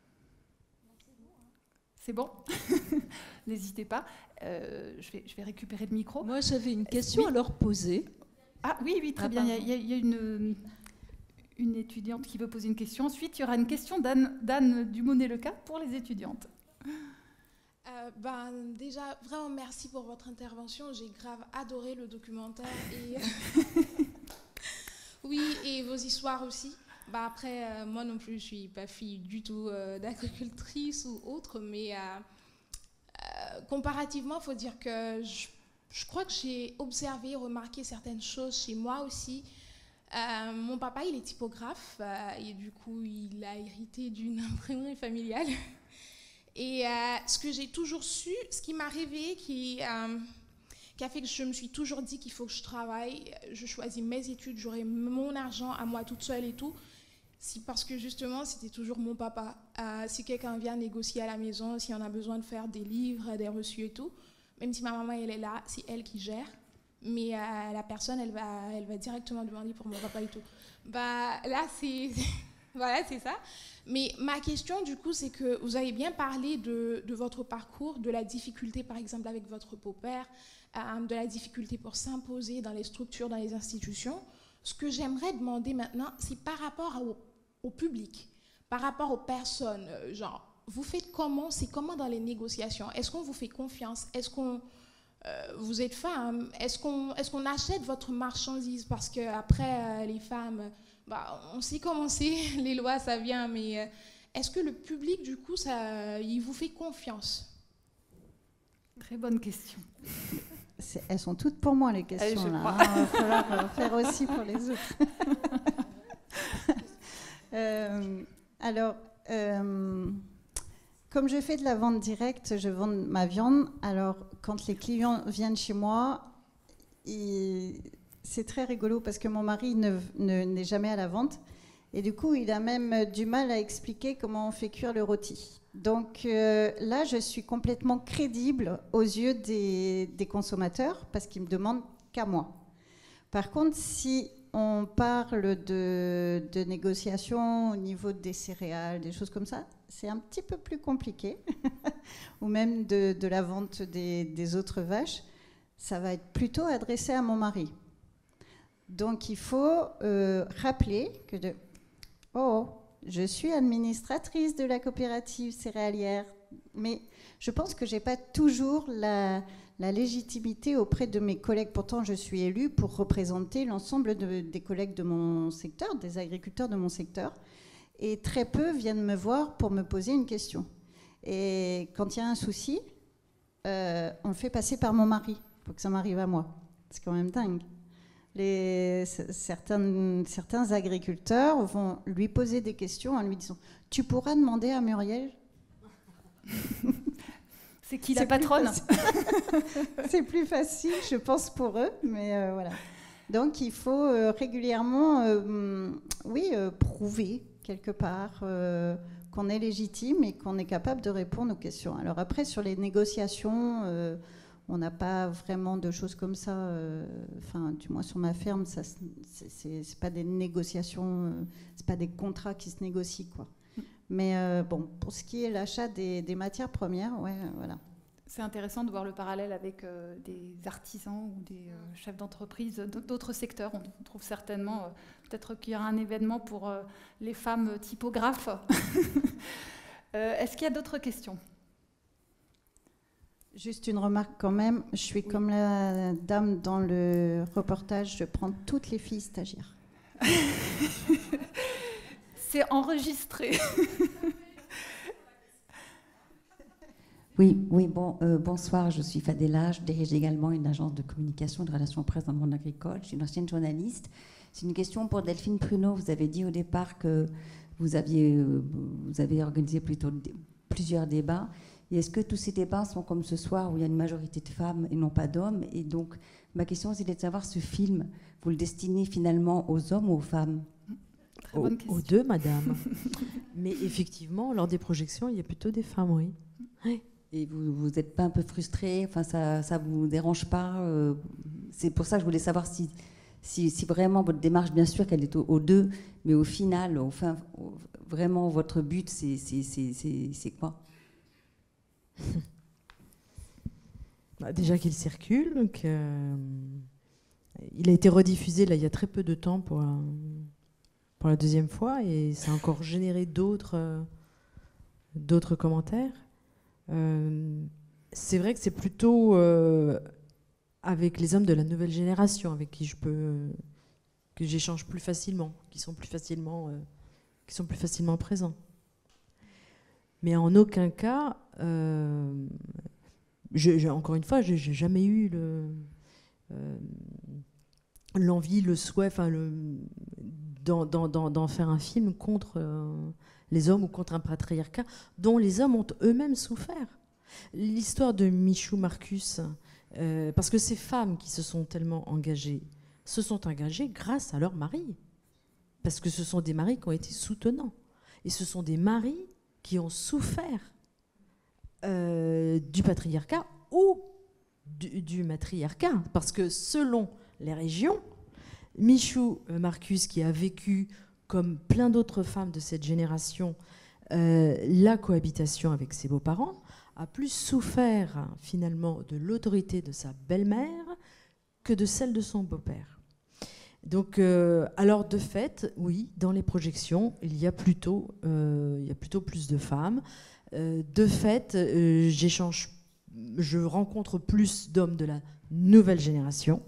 C'est bon? N'hésitez pas. Euh, je, vais, je vais récupérer le micro. Moi, j'avais une question oui. à leur poser. Ah oui, oui, très Ah, bien. Il y a, il y a une, une étudiante qui veut poser une question. Ensuite, il y aura une question d'Anne, d'Anne Dumonet-Leca pour les étudiantes. Euh, ben, déjà, vraiment merci pour votre intervention. J'ai grave adoré le documentaire. Et oui, et vos histoires aussi. Bah après, euh, moi non plus, je suis pas fille du tout euh, d'agricultrice ou autre, mais euh, euh, comparativement, il faut dire que je, je crois que j'ai observé, remarqué certaines choses chez moi aussi. Euh, mon papa, il est typographe euh, et du coup, il a hérité d'une imprimerie familiale. Et euh, ce que j'ai toujours su, ce qui m'a réveillée, qui, euh, qui a fait que je me suis toujours dit qu'il faut que je travaille, je choisis mes études, j'aurai mon argent à moi toute seule et tout. C'est parce que justement, c'était toujours mon papa. Euh, si quelqu'un vient négocier à la maison, si on a besoin de faire des livres, des reçus et tout, même si ma maman elle est là, c'est elle qui gère. Mais euh, la personne, elle va, elle va directement demander pour mon papa et tout. Bah, là, c'est Voilà, c'est ça. Mais ma question, du coup, c'est que vous avez bien parlé de, de votre parcours, de la difficulté, par exemple, avec votre beau-père, euh, de la difficulté pour s'imposer dans les structures, dans les institutions. Ce que j'aimerais demander maintenant, c'est par rapport au, au public, par rapport aux personnes, euh, genre, vous faites comment, c'est comment dans les négociations? Est-ce qu'on vous fait confiance? Est-ce qu'on... Euh, vous êtes femme, est-ce qu'on est-ce qu'on achète votre marchandise? Parce qu'après, euh, les femmes, bah, on sait comment c'est, les lois, ça vient, mais euh, est-ce que le public, du coup, ça, il vous fait confiance? Très bonne question. C'est, elles sont toutes pour moi, les questions. Allez, là, hein, il va falloir faire aussi pour les autres. euh, alors... Euh, Comme je fais de la vente directe, je vends ma viande. Alors, quand les clients viennent chez moi, il... c'est très rigolo parce que mon mari ne, ne, n'est jamais à la vente. Et du coup, il a même du mal à expliquer comment on fait cuire le rôti. Donc euh, là, je suis complètement crédible aux yeux des, des consommateurs parce qu'ils me demandent qu'à moi. Par contre, si on parle de, de négociations au niveau des céréales, des choses comme ça, c'est un petit peu plus compliqué. Ou même de, de la vente des, des autres vaches, ça va être plutôt adressé à mon mari. Donc il faut euh, rappeler que de, oh, je suis administratrice de la coopérative céréalière, mais je pense que je n'ai pas toujours la, la légitimité auprès de mes collègues. Pourtant, je suis élue pour représenter l'ensemble de, des collègues de mon secteur, des agriculteurs de mon secteur. Et très peu viennent me voir pour me poser une question. Et quand il y a un souci, euh, on le fait passer par mon mari pour que ça m'arrive à moi. C'est quand même dingue. Les, certains, certains agriculteurs vont lui poser des questions en lui disant « Tu pourras demander à Muriel ?» C'est qui la patronne? C'est plus facile, je pense, pour eux, mais euh, voilà. Donc, il faut euh, régulièrement, euh, oui, euh, prouver quelque part euh, qu'on est légitime et qu'on est capable de répondre aux questions. Alors après, sur les négociations, euh, on n'a pas vraiment de choses comme ça. Euh, enfin, du moins sur ma ferme, ça, c'est, c'est, c'est pas des négociations, euh, c'est pas des contrats qui se négocient, quoi. Mais euh, bon, pour ce qui est l'achat des, des matières premières, ouais, euh, voilà. C'est intéressant de voir le parallèle avec euh, des artisans ou des euh, chefs d'entreprise d'autres secteurs. On trouve certainement, euh, peut-être qu'il y aura un événement pour euh, les femmes typographes. euh, est-ce qu'il y a d'autres questions? Juste une remarque quand même. Je suis oui. comme la dame dans le reportage, je prends toutes les filles stagiaires. C'est enregistré. Oui, oui bon, euh, bonsoir, je suis Fadela, je dirige également une agence de communication et de relations presse dans le monde agricole, je suis une ancienne journaliste. C'est une question pour Delphine Pruneau. Vous avez dit au départ que vous, aviez, euh, vous avez organisé plutôt d- plusieurs débats. Et est-ce que tous ces débats sont comme ce soir où il y a une majorité de femmes et non pas d'hommes? Et donc, ma question, c'est de savoir, ce film, vous le destinez finalement aux hommes ou aux femmes? Aux, aux deux, madame. Mais effectivement, lors des projections, il y a plutôt des femmes, oui. Oui. Et vous n'êtes pas un peu frustrée? Enfin, ça ne vous dérange pas? euh, C'est pour ça que je voulais savoir si, si, si vraiment votre démarche, bien sûr qu'elle est aux, aux deux, mais au final, au fin, au, vraiment, votre but, c'est, c'est, c'est, c'est, c'est quoi? Bah, déjà qu'il circule, donc, euh, il a été rediffusé là, il y a très peu de temps pour, euh, pour la deuxième fois, et ça a encore généré d'autres, euh, d'autres commentaires. Euh, c'est vrai que c'est plutôt euh, avec les hommes de la nouvelle génération avec qui je peux euh, que j'échange plus facilement, qui sont plus facilement, euh, qui sont plus facilement présents. Mais en aucun cas, euh, je, je, encore une fois, j'ai, j'ai jamais eu le, euh, l'envie, le souhait, enfin, le, d'en, d'en, d'en faire un film contre euh, les hommes ou contre un patriarcat dont les hommes ont eux-mêmes souffert. L'histoire de Michou Marcus, euh, parce que ces femmes qui se sont tellement engagées, se sont engagées grâce à leurs maris. Parce que ce sont des maris qui ont été soutenants. Et ce sont des maris qui ont souffert euh, du patriarcat ou du, du matriarcat. Parce que selon les régions, Michou Marcus, qui a vécu comme plein d'autres femmes de cette génération, euh, la cohabitation avec ses beaux-parents, a plus souffert finalement de l'autorité de sa belle-mère que de celle de son beau-père. Donc, euh, alors de fait, oui, dans les projections, il y a plutôt, euh, il y a plutôt plus de femmes. Euh, de fait, euh, j'échange, je rencontre plus d'hommes de la nouvelle génération.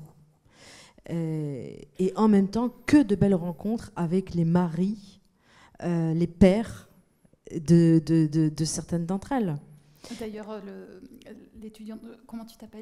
Euh, et en même temps, que de belles rencontres avec les maris, euh, les pères de, de, de, de certaines d'entre elles. D'ailleurs, l'étudiante, comment tu t'appelles ?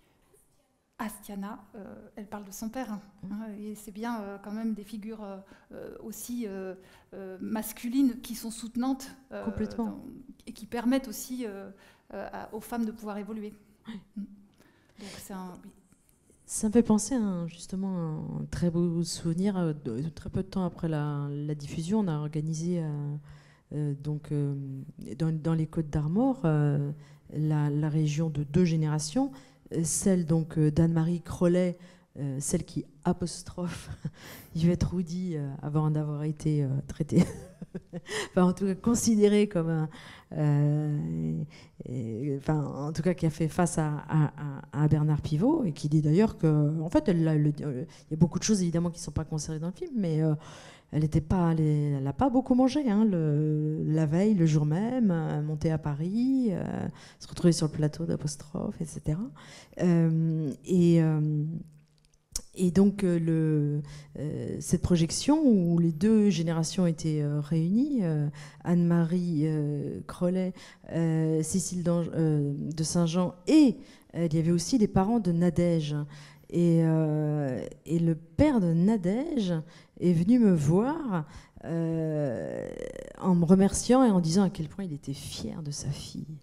Astiana, euh, elle parle de son père. Hein, hein, et c'est bien euh, quand même des figures euh, aussi euh, euh, masculines qui sont soutenantes. Euh, Complètement. Dans, et qui permettent aussi euh, euh, à, aux femmes de pouvoir évoluer. Ouais. Donc c'est un... Oui. Ça me fait penser à justement un très beau souvenir. De, de très peu de temps après la, la diffusion, on a organisé euh, euh, donc, euh, dans, dans les Côtes d'Armor euh, la, la région de deux générations. Celle donc d'Anne-Marie Crollet, euh, celle qui apostrophe Yvette Roudy euh, avant d'avoir été euh, traitée, enfin en tout cas considérée comme un, euh, et, enfin en tout cas qui a fait face à, à, à Bernard Pivot et qui dit d'ailleurs que en fait elle, elle, il y a beaucoup de choses évidemment qui ne sont pas conservées dans le film, mais euh, elle n'était pas, elle n'a pas beaucoup mangé hein, le, la veille, le jour même, euh, monter à Paris, euh, se retrouver sur le plateau d'Apostrophe, et cetera. Euh, et, euh, et donc euh, le, euh, cette projection où les deux générations étaient euh, réunies, euh, Anne-Marie euh, Crollet, euh, Cécile euh, de Saint-Jean, et euh, il y avait aussi les parents de Nadège. Et, euh, et le père de Nadège est venu me voir euh, en me remerciant et en disant à quel point il était fier de sa fille.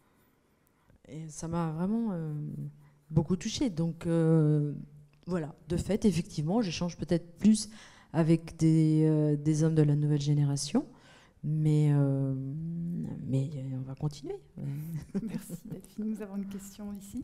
Et ça m'a vraiment euh, beaucoup touchée. Donc euh, voilà, de fait, effectivement, j'échange peut-être plus avec des, euh, des hommes de la nouvelle génération, mais, euh, mais on va continuer. Merci Delphine. Nous avons une question ici.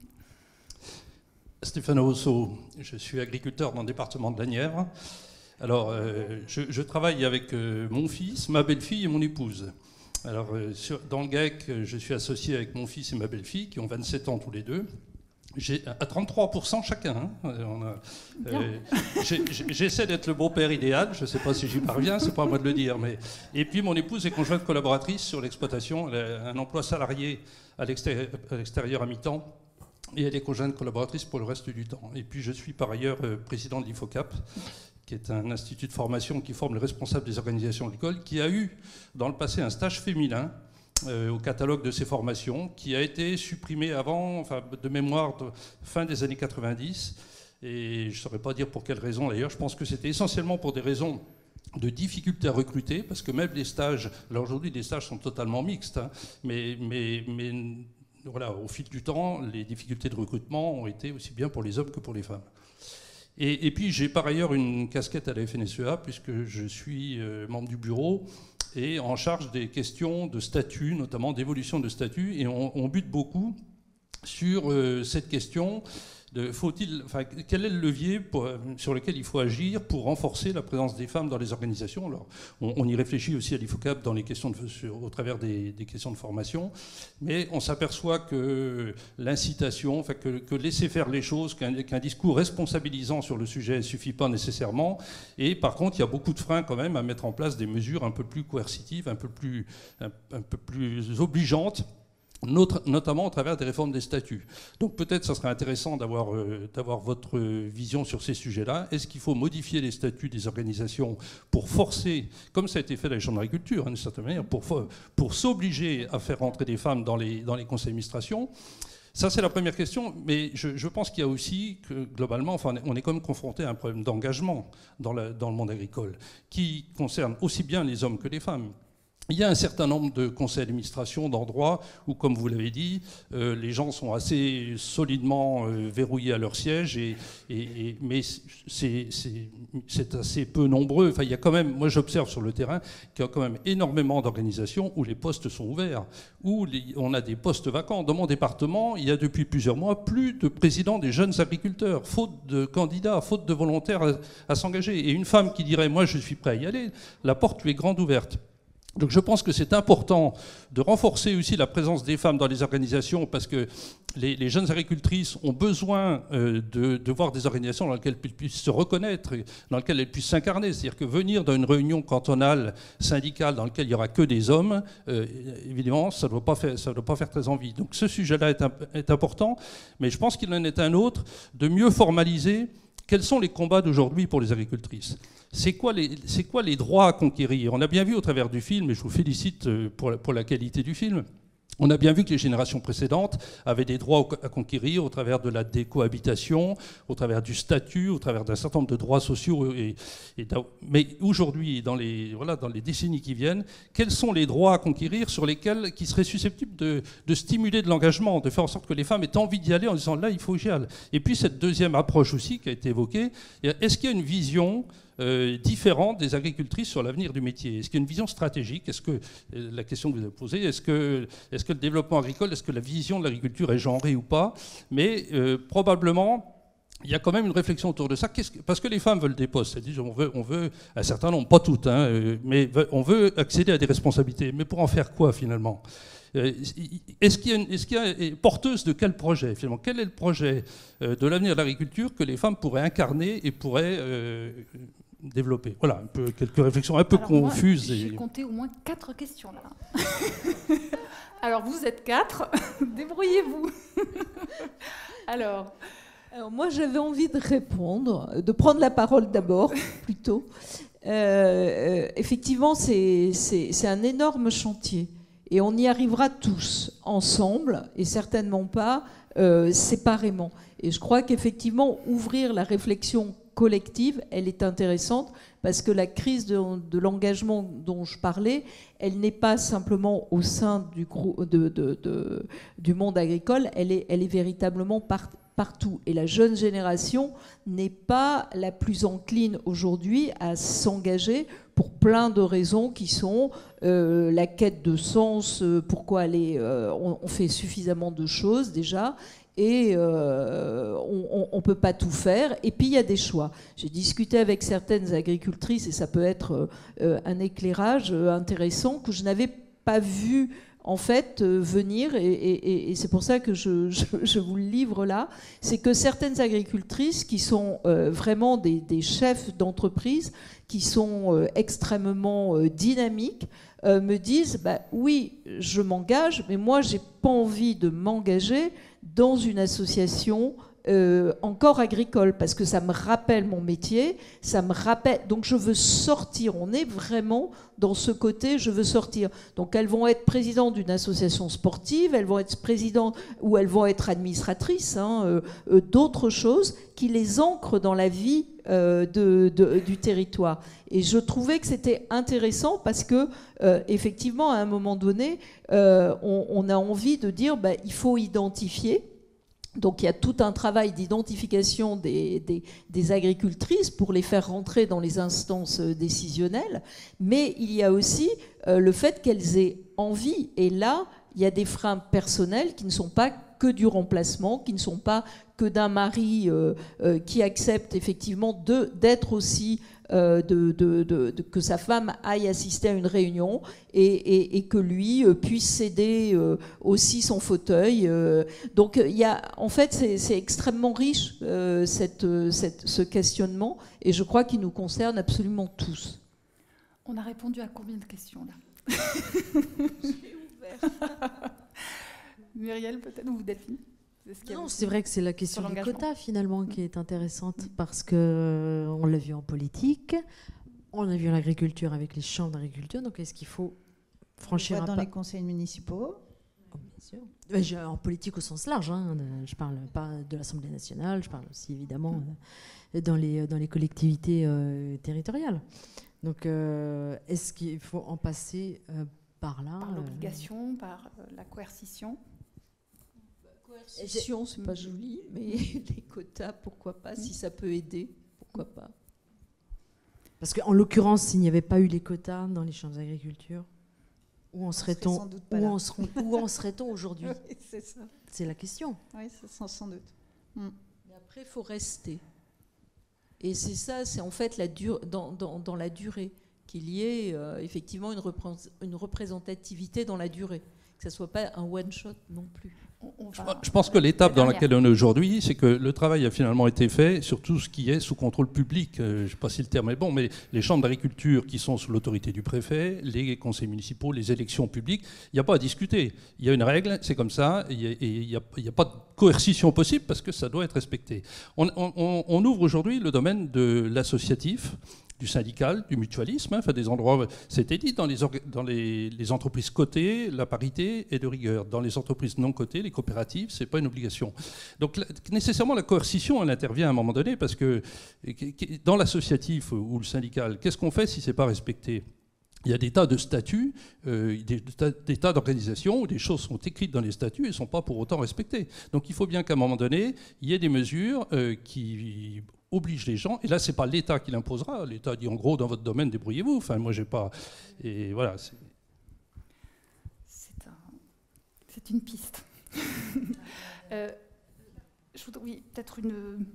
Stéphane Rousseau, je suis agriculteur dans le département de la Nièvre. Alors, euh, je, je travaille avec euh, mon fils, ma belle-fille et mon épouse. Alors, euh, sur, dans le GEC, je suis associé avec mon fils et ma belle-fille, qui ont vingt-sept ans tous les deux. J'ai, à trente-trois pour cent chacun. Hein. On a, euh, j'ai, j'essaie d'être le beau-père idéal, je ne sais pas si j'y parviens, c'est pas à moi de le dire. Mais... Et puis mon épouse est conjointe collaboratrice sur l'exploitation, elle a un emploi salarié à l'extérieur, à l'extérieur à mi-temps. Et elle est conjointe collaboratrice pour le reste du temps. Et puis je suis par ailleurs euh, président de l'I F O C A P, qui est un institut de formation qui forme les responsables des organisations de l'école, qui a eu dans le passé un stage féminin euh, au catalogue de ses formations, qui a été supprimé avant, enfin de mémoire, de fin des années quatre-vingt-dix. Et je ne saurais pas dire pour quelles raisons d'ailleurs. Je pense que c'était essentiellement pour des raisons de difficulté à recruter, parce que même les stages, alors aujourd'hui les stages sont totalement mixtes, hein, mais... mais, mais voilà, au fil du temps, les difficultés de recrutement ont été aussi bien pour les hommes que pour les femmes. Et, et puis, j'ai par ailleurs une casquette à la F N S E A, puisque je suis euh, membre du bureau et en charge des questions de statut, notamment d'évolution de statut, et on, on bute beaucoup sur euh, cette question de faut-il, enfin, quel est le levier pour, sur lequel il faut agir pour renforcer la présence des femmes dans les organisations. Alors, on, on y réfléchit aussi à l'I F O C A P dans les questions de, sur, au travers des, des questions de formation, mais on s'aperçoit que l'incitation, enfin, que, que laisser faire les choses, qu'un, qu'un discours responsabilisant sur le sujet ne suffit pas nécessairement, et par contre, il y a beaucoup de freins quand même à mettre en place des mesures un peu plus coercitives, un peu plus, un, un peu plus obligeantes, notamment au travers des réformes des statuts. Donc peut-être ça serait intéressant d'avoir, euh, d'avoir votre vision sur ces sujets-là. Est-ce qu'il faut modifier les statuts des organisations pour forcer, comme ça a été fait dans les chambres d'agriculture, hein, d'une certaine manière, pour, pour s'obliger à faire rentrer des femmes dans les, dans les conseils d'administration? Ça, c'est la première question, mais je, je pense qu'il y a aussi que, globalement, enfin, on est quand même confronté à un problème d'engagement dans, la, dans le monde agricole, qui concerne aussi bien les hommes que les femmes. Il y a un certain nombre de conseils d'administration, d'endroits où, comme vous l'avez dit, euh, les gens sont assez solidement euh, verrouillés à leur siège, et, et, et, mais c'est, c'est, c'est assez peu nombreux. Enfin, il y a quand même, moi j'observe sur le terrain qu'il y a quand même énormément d'organisations où les postes sont ouverts, où les, on a des postes vacants. Dans mon département, il y a depuis plusieurs mois plus de présidents des jeunes agriculteurs, faute de candidats, faute de volontaires à, à s'engager. Et une femme qui dirait « moi je suis prêt à y aller », la porte lui est grande ouverte. Donc je pense que c'est important de renforcer aussi la présence des femmes dans les organisations, parce que les, les jeunes agricultrices ont besoin euh, de, de voir des organisations dans lesquelles elles puissent se reconnaître, dans lesquelles elles puissent s'incarner. C'est-à-dire que venir dans une réunion cantonale, syndicale, dans laquelle il n'y aura que des hommes, euh, évidemment, ça ne doit pas faire, ça ne doit pas faire très envie. Donc ce sujet-là est, est important, mais je pense qu'il en est un autre, de mieux formaliser quels sont les combats d'aujourd'hui pour les agricultrices. C'est quoi, les, c'est quoi les droits à conquérir? On a bien vu au travers du film, et je vous félicite pour la, pour la qualité du film, on a bien vu que les générations précédentes avaient des droits à conquérir au travers de la décohabitation, au travers du statut, au travers d'un certain nombre de droits sociaux. Et, et mais aujourd'hui, dans les, voilà, dans les décennies qui viennent, quels sont les droits à conquérir sur lesquels, qui seraient susceptibles de, de stimuler de l'engagement, de faire en sorte que les femmes aient envie d'y aller en disant là, il faut que j'y aille. Et puis cette deuxième approche aussi qui a été évoquée, est-ce qu'il y a une vision Euh, différente des agricultrices sur l'avenir du métier? Est-ce qu'il y a une vision stratégique? Est-ce que, euh, la question que vous avez posée, est-ce que, est-ce que le développement agricole, est-ce que la vision de l'agriculture est genrée ou pas? Mais euh, probablement, il y a quand même une réflexion autour de ça, Qu'est-ce que, parce que les femmes veulent des postes. C'est-à-dire, on veut, on veut un certain nombre, pas toutes, hein, euh, mais on veut accéder à des responsabilités. Mais pour en faire quoi finalement? Est-ce qu'il y a une, est-ce qu'il y a, porteuse de quel projet finalement? Quel est le projet euh, de l'avenir de l'agriculture que les femmes pourraient incarner et pourraient euh, développer? Voilà, un peu, quelques réflexions un peu Alors confuses. Moi, et... j'ai compté au moins quatre questions là. Alors vous êtes quatre, débrouillez-vous. Alors... Alors moi j'avais envie de répondre, de prendre la parole d'abord plutôt. Euh, euh, effectivement c'est, c'est, c'est un énorme chantier. Et on y arrivera tous ensemble et certainement pas euh, séparément. Et je crois qu'effectivement, ouvrir la réflexion collective, elle est intéressante parce que la crise de, de l'engagement dont je parlais, elle n'est pas simplement au sein du, groupe, de, de, de, du monde agricole, elle est, elle est véritablement par, partout. Et la jeune génération n'est pas la plus encline aujourd'hui à s'engager pour plein de raisons qui sont euh, la quête de sens, euh, pourquoi aller, euh, on, on fait suffisamment de choses déjà, et euh, on ne peut pas tout faire, et puis il y a des choix. J'ai discuté avec certaines agricultrices, et ça peut être euh, un éclairage intéressant que je n'avais pas vu en fait euh, venir, et, et, et c'est pour ça que je, je, je vous le livre là, c'est que certaines agricultrices qui sont euh, vraiment des, des chefs d'entreprise, qui sont euh, extrêmement euh, dynamiques, euh, me disent bah, oui, je m'engage, mais moi j'ai pas envie de m'engager dans une association Euh, encore agricole, parce que ça me rappelle mon métier, ça me rappelle, donc je veux sortir, on est vraiment dans ce côté, je veux sortir. Donc elles vont être présidentes d'une association sportive, elles vont être présidentes, ou elles vont être administratrices, hein, euh, euh, d'autres choses qui les ancrent dans la vie euh, de, de, du territoire. Et je trouvais que c'était intéressant parce que, euh, effectivement, à un moment donné, euh, on, on a envie de dire, bah, il faut identifier. Donc il y a tout un travail d'identification des, des, des agricultrices pour les faire rentrer dans les instances décisionnelles, mais il y a aussi euh, le fait qu'elles aient envie. Et là, il y a des freins personnels qui ne sont pas que du remplacement, qui ne sont pas que d'un mari euh, euh, qui accepte effectivement de, d'être aussi... Euh, de, de, de, de, que sa femme aille assister à une réunion et, et, et que lui euh, puisse céder euh, aussi son fauteuil. Euh, donc, il y a, en fait, c'est, c'est extrêmement riche euh, cette, cette, ce questionnement, et je crois qu'il nous concerne absolument tous. On a répondu à combien de questions là? J'ai ouvert. Muriel, peut-être, ou Delphine? Non, c'est vrai que c'est la question du quota finalement qui est intéressante parce que on l'a vu en politique, on l'a vu en agriculture avec les chambres d'agriculture. Donc est-ce qu'il faut franchir un pas dans les conseils municipaux? Oh, bien sûr. En politique au sens large, hein. Je parle pas de l'Assemblée nationale, je parle aussi évidemment dans les dans les collectivités euh, territoriales. Donc, euh, est-ce qu'il faut en passer euh, par là Par euh, l'obligation, par euh, la coercition. Coercition, c'est pas joli, mais les quotas, pourquoi pas, si ça peut aider, pourquoi pas. Parce qu'en l'occurrence, s'il n'y avait pas eu les quotas dans les chambres d'agriculture, où en serait-on sans doute pas où là. en serons- où en serait-on aujourd'hui? Oui, c'est ça. C'est la question. Oui, c'est sans, sans doute. Mm. Mais après, il faut rester. Et c'est ça, c'est en fait la dur- dans, dans, dans la durée, qu'il y ait euh, effectivement une, représ- une représentativité dans la durée. Que ça ne soit pas un one-shot non plus. On Je, va- je pense que l'étape La dans dernière. laquelle on est aujourd'hui, c'est que le travail a finalement été fait sur tout ce qui est sous contrôle public. Euh, je ne sais pas si le terme est bon, mais les chambres d'agriculture qui sont sous l'autorité du préfet, les conseils municipaux, les élections publiques, il n'y a pas à discuter. Il y a une règle, c'est comme ça, et il n'y a, il y a pas de coercition possible parce que ça doit être respecté. On, on- on ouvre aujourd'hui le domaine de l'associatif, du syndical, du mutualisme, hein, enfin des endroits, c'était dit, dans, les, orga- dans les, les entreprises cotées, la parité est de rigueur. Dans les entreprises non cotées, les coopératives, ce n'est pas une obligation. Donc la- nécessairement, la coercition, elle intervient à un moment donné, parce que dans l'associatif ou le syndical, qu'est-ce qu'on fait si ce n'est pas respecté ? Il y a des tas de statuts, euh, des, tas, des tas d'organisations où des choses sont écrites dans les statuts et ne sont pas pour autant respectées. Donc il faut bien qu'à un moment donné, il y ait des mesures euh, qui obligent les gens. Et là, ce n'est pas l'État qui l'imposera. L'État dit en gros, dans votre domaine, débrouillez-vous. Enfin, moi, j'ai pas. Et voilà. C'est C'est un- c'est une piste. Euh, je voudrais- oui, peut-être une.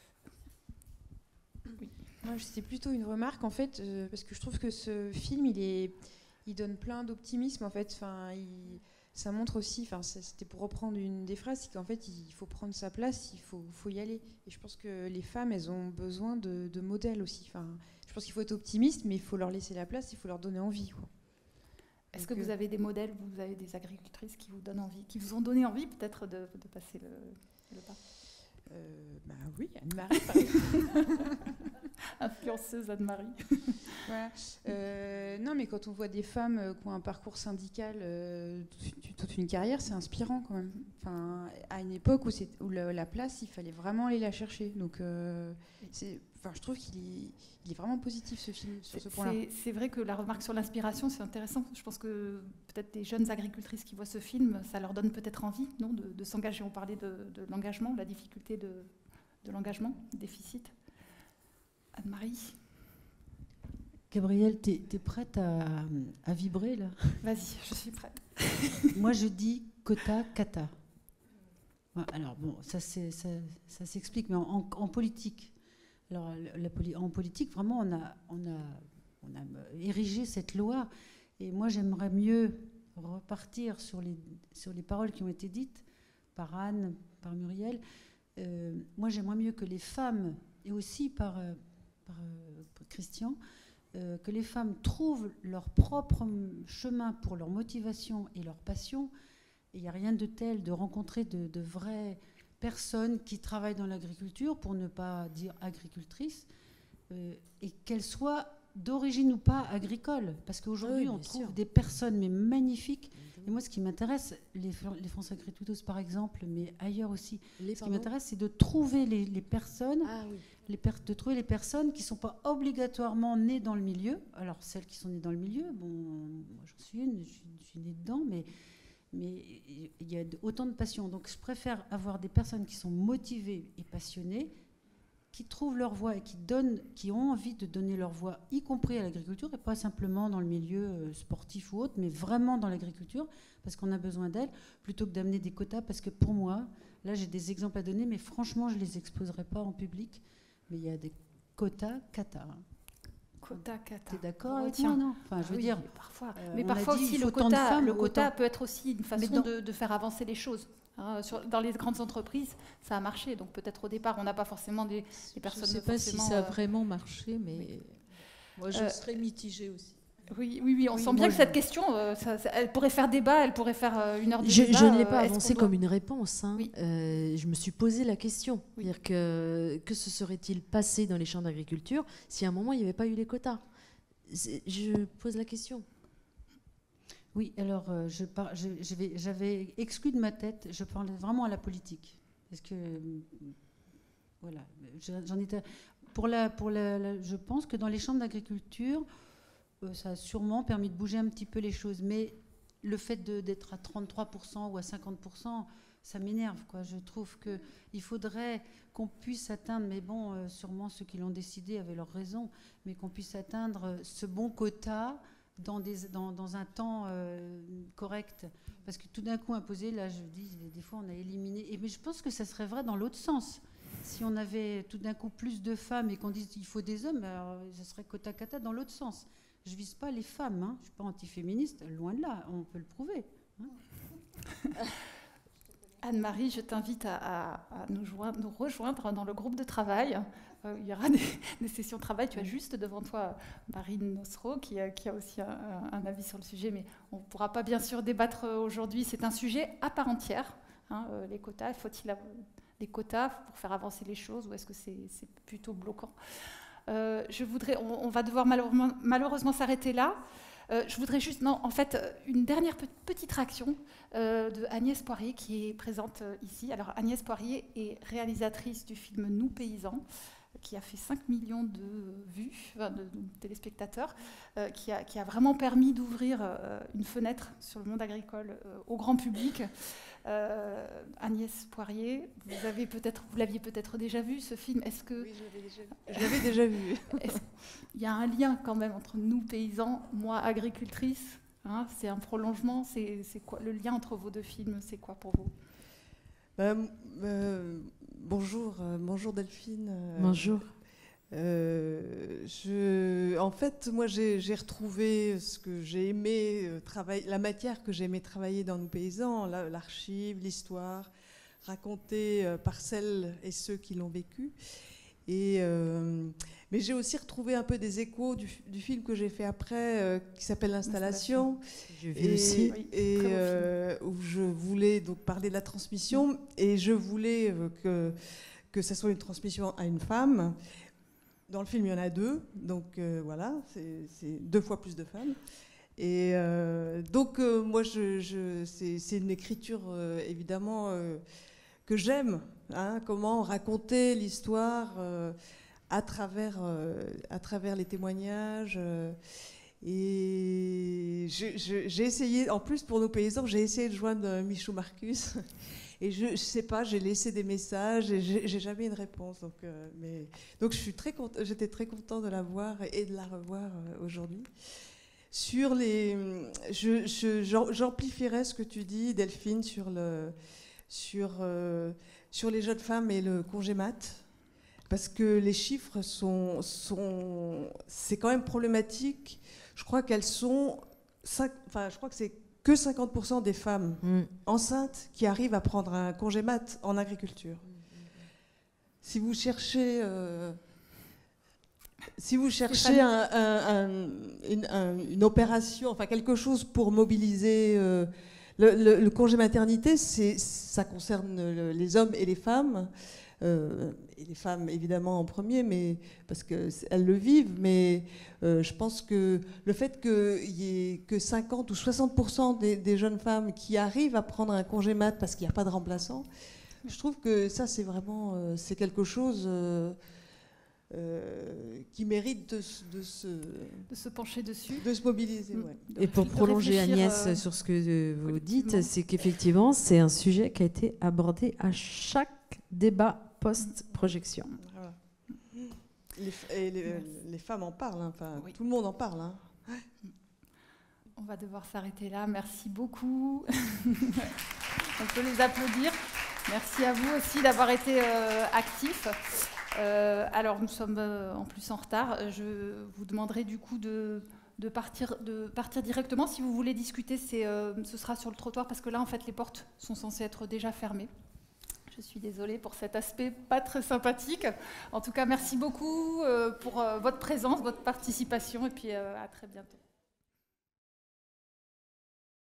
Moi, c'était plutôt une remarque, en fait, euh, parce que je trouve que ce film, il, est, il donne plein d'optimisme, en fait. Enfin, il, ça montre aussi, enfin, ça, c'était pour reprendre une des phrases, c'est qu'en fait, il faut prendre sa place, il faut, faut y aller. Et je pense que les femmes, elles ont besoin de, de modèles aussi. Enfin, je pense qu'il faut être optimiste, mais il faut leur laisser la place, il faut leur donner envie, quoi. Est-ce que Donc, vous euh, avez des modèles, vous avez des agricultrices qui vous donnent envie, qui vous ont donné envie peut-être de, de passer le, le pas? Euh, bah oui, Anne-Marie, par exemple. Influenceuse Anne-Marie. Voilà. Euh, non, mais quand on voit des femmes euh, qui ont un parcours syndical, euh, toute, toute une carrière, c'est inspirant quand même. Enfin, à une époque où, c'est, où la, la place, il fallait vraiment aller la chercher. Donc, euh, c'est, enfin, je trouve qu'il est, il est vraiment positif ce film sur ce point-là. C'est, c'est vrai que la remarque sur l'inspiration, c'est intéressant. Je pense que peut-être des jeunes agricultrices qui voient ce film, ça leur donne peut-être envie, non, de, de s'engager. On parlait de, de l'engagement, la difficulté de, de l'engagement, déficit. Anne-Marie, Gabrielle, t'es es prête à, à vibrer là? vas-y, je suis prête. Moi, je dis quota, kata. Ouais, alors bon, ça, c'est- ça, ça s'explique, mais en, en- en politique, alors la- la poli- en politique, vraiment, on a, on a, on a érigé cette loi, et moi, j'aimerais mieux repartir sur les, sur les paroles qui ont été dites par Anne, par Muriel. Euh, moi, j'aimerais mieux que les femmes, et aussi par, euh, par, euh, par Christian, euh, que les femmes trouvent leur propre chemin pour leur motivation et leur passion. Et il n'y a rien de tel de rencontrer de, de vraies personnes qui travaillent dans l'agriculture, pour ne pas dire agricultrices, euh, et qu'elles soient d'origine ou pas agricole. Parce qu'aujourd'hui, Oui, on bien trouve sûr. des personnes mais magnifiques. Et moi, ce qui m'intéresse, les, les France Agriculteuses par exemple, mais ailleurs aussi, Les, ce qui pardon m'intéresse, c'est de trouver les, les personnes, Ah oui. les per- de trouver les personnes qui ne sont pas obligatoirement nées dans le milieu. Alors, celles qui sont nées dans le milieu, bon, moi j'en suis une, je suis, je suis née dedans, mais mais il y a autant de passion. Donc, je préfère avoir des personnes qui sont motivées et passionnées, qui trouvent leur voie et qui, donnent, qui ont envie de donner leur voix, y compris à l'agriculture, et pas simplement dans le milieu euh, sportif ou autre, mais vraiment dans l'agriculture, parce qu'on a besoin d'elles, plutôt que d'amener des quotas, parce que pour moi, là j'ai des exemples à donner, mais franchement, je ne les exposerai pas en public, mais il y a des quotas kata. Quota, kata. T'es d'accord On avec retient. moi, non? Enfin, je veux Oui, dire, parfois. euh, mais on a parfois dit, aussi, il le faut tant de quota, femmes le ou quota autant. peut être aussi une façon dans- de, de faire avancer les choses. Hein, sur- dans les grandes entreprises, ça a marché. Donc peut-être au départ, on n'a pas forcément des, des personnes. Je ne sais pas si forcément, ça a euh, vraiment marché, mais moi je Euh, serais mitigée aussi. Oui, oui, oui, on Oui, sent moi, bien que je- cette question, euh, ça- ça- elle pourrait faire débat, elle pourrait faire euh, une heure de Je, débat. je ne l'ai euh, pas est-ce avancé qu'on doit- comme une réponse. hein. Oui. Euh, je me suis posé la question. C'est-à-dire que, que se serait-il passé dans les champs d'agriculture si à un moment il n'y avait pas eu les quotas? C'est- Je pose la question. Oui, alors euh, je par- je- je vais- j'avais exclu de ma tête, je parlais vraiment à la politique. Parce que, euh, voilà, je- j'en étais. pour la, pour la, la- je pense que dans les chambres d'agriculture, euh, ça a sûrement permis de bouger un petit peu les choses. Mais le fait de- d'être à trente-trois pour cent ou à cinquante pour cent, ça m'énerve, quoi. Je trouve qu'il faudrait qu'on puisse atteindre, mais bon, euh, sûrement ceux qui l'ont décidé avaient leur raison, mais qu'on puisse atteindre ce bon quota dans, des, dans, dans un temps euh, correct. Parce que tout d'un coup, imposé, là, je dis, des fois, on a éliminé. Et, mais je pense que ça serait vrai dans l'autre sens. Si on avait tout d'un coup plus de femmes et qu'on dise qu'il faut des hommes, alors ça serait quota quota dans l'autre sens. Je vise pas les femmes, hein. Je suis pas antiféministe, loin de là, on peut le prouver. Hein. Anne-Marie, je t'invite à, à- à nous, joindre- nous rejoindre dans le groupe de travail. Euh, il y aura des, des sessions de travail. Tu as juste devant toi Marine Nosro, qui, a- qui a aussi un, un avis sur le sujet, mais on ne pourra pas bien sûr débattre aujourd'hui. C'est un sujet à part entière. Hein, euh, les quotas, faut-il avoir des quotas pour faire avancer les choses, ou est-ce que c'est c'est plutôt bloquant? Euh, je voudrais, on, on va devoir malheureusement, malheureusement s'arrêter là. Euh, je voudrais juste, non, en fait, une dernière pe- petite réaction euh, de Agnès Poirier qui est présente euh, ici. Alors, Agnès Poirier est réalisatrice du film Nous paysans, qui a fait cinq millions de vues, enfin, de, de téléspectateurs, euh, qui, a, qui a vraiment permis d'ouvrir euh, une fenêtre sur le monde agricole euh, au grand public. Euh, Agnès Poirier, vous avez peut-être, vous l'aviez peut-être déjà vu ce film. Est-ce que Oui, je l'avais déjà vu. Je l'avais déjà vu. Est-ce- il y a un lien quand même entre nous paysans, moi agricultrice, hein, c'est un prolongement. C'est c'est quoi le lien entre vos deux films? C'est quoi pour vous? Euh, euh, bonjour, euh, bonjour Delphine. euh, Bonjour. euh, je, en fait, moi, j'ai j'ai retrouvé ce que j'ai aimé euh, travailler, la matière que j'ai aimé travailler dans Nous paysans, la- l'archive, l'histoire, racontée euh, par celles et ceux qui l'ont vécu. Et, euh, mais j'ai aussi retrouvé un peu des échos du, du film que j'ai fait après, euh, qui s'appelle L'Installation. J'ai vu Et, aussi. Oui, et, très beau film. euh, où je voulais donc parler de la transmission, et je voulais euh, que, que ça soit une transmission à une femme. Dans le film, il y en a deux, donc euh, voilà, c'est c'est deux fois plus de femmes. Et euh, donc, euh, moi, je, je, c'est c'est une écriture, euh, évidemment, euh, que j'aime. Hein, comment raconter l'histoire euh, à, travers, euh, à travers les témoignages. euh, et je- je- j'ai essayé, en plus pour Nos paysans, j'ai essayé de joindre euh, Michou Marcus. Et je, je sais pas, j'ai laissé des messages et j'ai j'ai jamais eu une réponse. Donc, euh, mais, donc je suis très content- j'étais très contente de la voir et de la revoir euh, aujourd'hui. Sur les, je, je- j'am- j'amplifierais ce que tu dis, Delphine, sur le, sur, euh, sur les jeunes femmes et le congé mat, parce que les chiffres sont, sont, c'est quand même problématique. Je crois qu'elles sont, cinq- enfin, je crois que c'est que cinquante pour cent des femmes Mm. enceintes qui arrivent à prendre un congé mat en agriculture. Si vous cherchez, euh, si vous cherchez un- un- un- une, un- une opération, enfin quelque chose pour mobiliser euh, le, le- le congé maternité, c'est, ça concerne le- les hommes et les femmes. Euh, et les femmes évidemment en premier, mais parce qu'elles le vivent, mais euh, je pense que le fait qu'il y ait que cinquante ou soixante pour cent des, des jeunes femmes qui arrivent à prendre un congé mat parce qu'il n'y a pas de remplaçant, je trouve que ça c'est vraiment euh, c'est quelque chose euh, euh, qui mérite de, se- de se, De se pencher dessus. de se mobiliser. Mm. Ouais. De Et pour réfl- de prolonger réfléchir, Agnès euh, sur ce que euh, vous collectivement. dites, c'est qu'effectivement, c'est un sujet qui a été abordé à chaque débat post-projection. Voilà. Les, f- et les, les femmes en parlent, hein, enfin, Oui. tout le monde en parle. Hein. On va devoir s'arrêter là. Merci beaucoup. On peut les applaudir. Merci à vous aussi d'avoir été euh, actifs. Euh, alors, nous sommes euh, en plus en retard. Je vous demanderai du coup de, de, partir, de partir directement. Si vous voulez discuter, c'est, euh, ce sera sur le trottoir parce que là, en fait, les portes sont censées être déjà fermées. Je suis désolée pour cet aspect pas très sympathique. En tout cas, merci beaucoup euh, pour euh, votre présence, votre participation et puis euh, à très bientôt.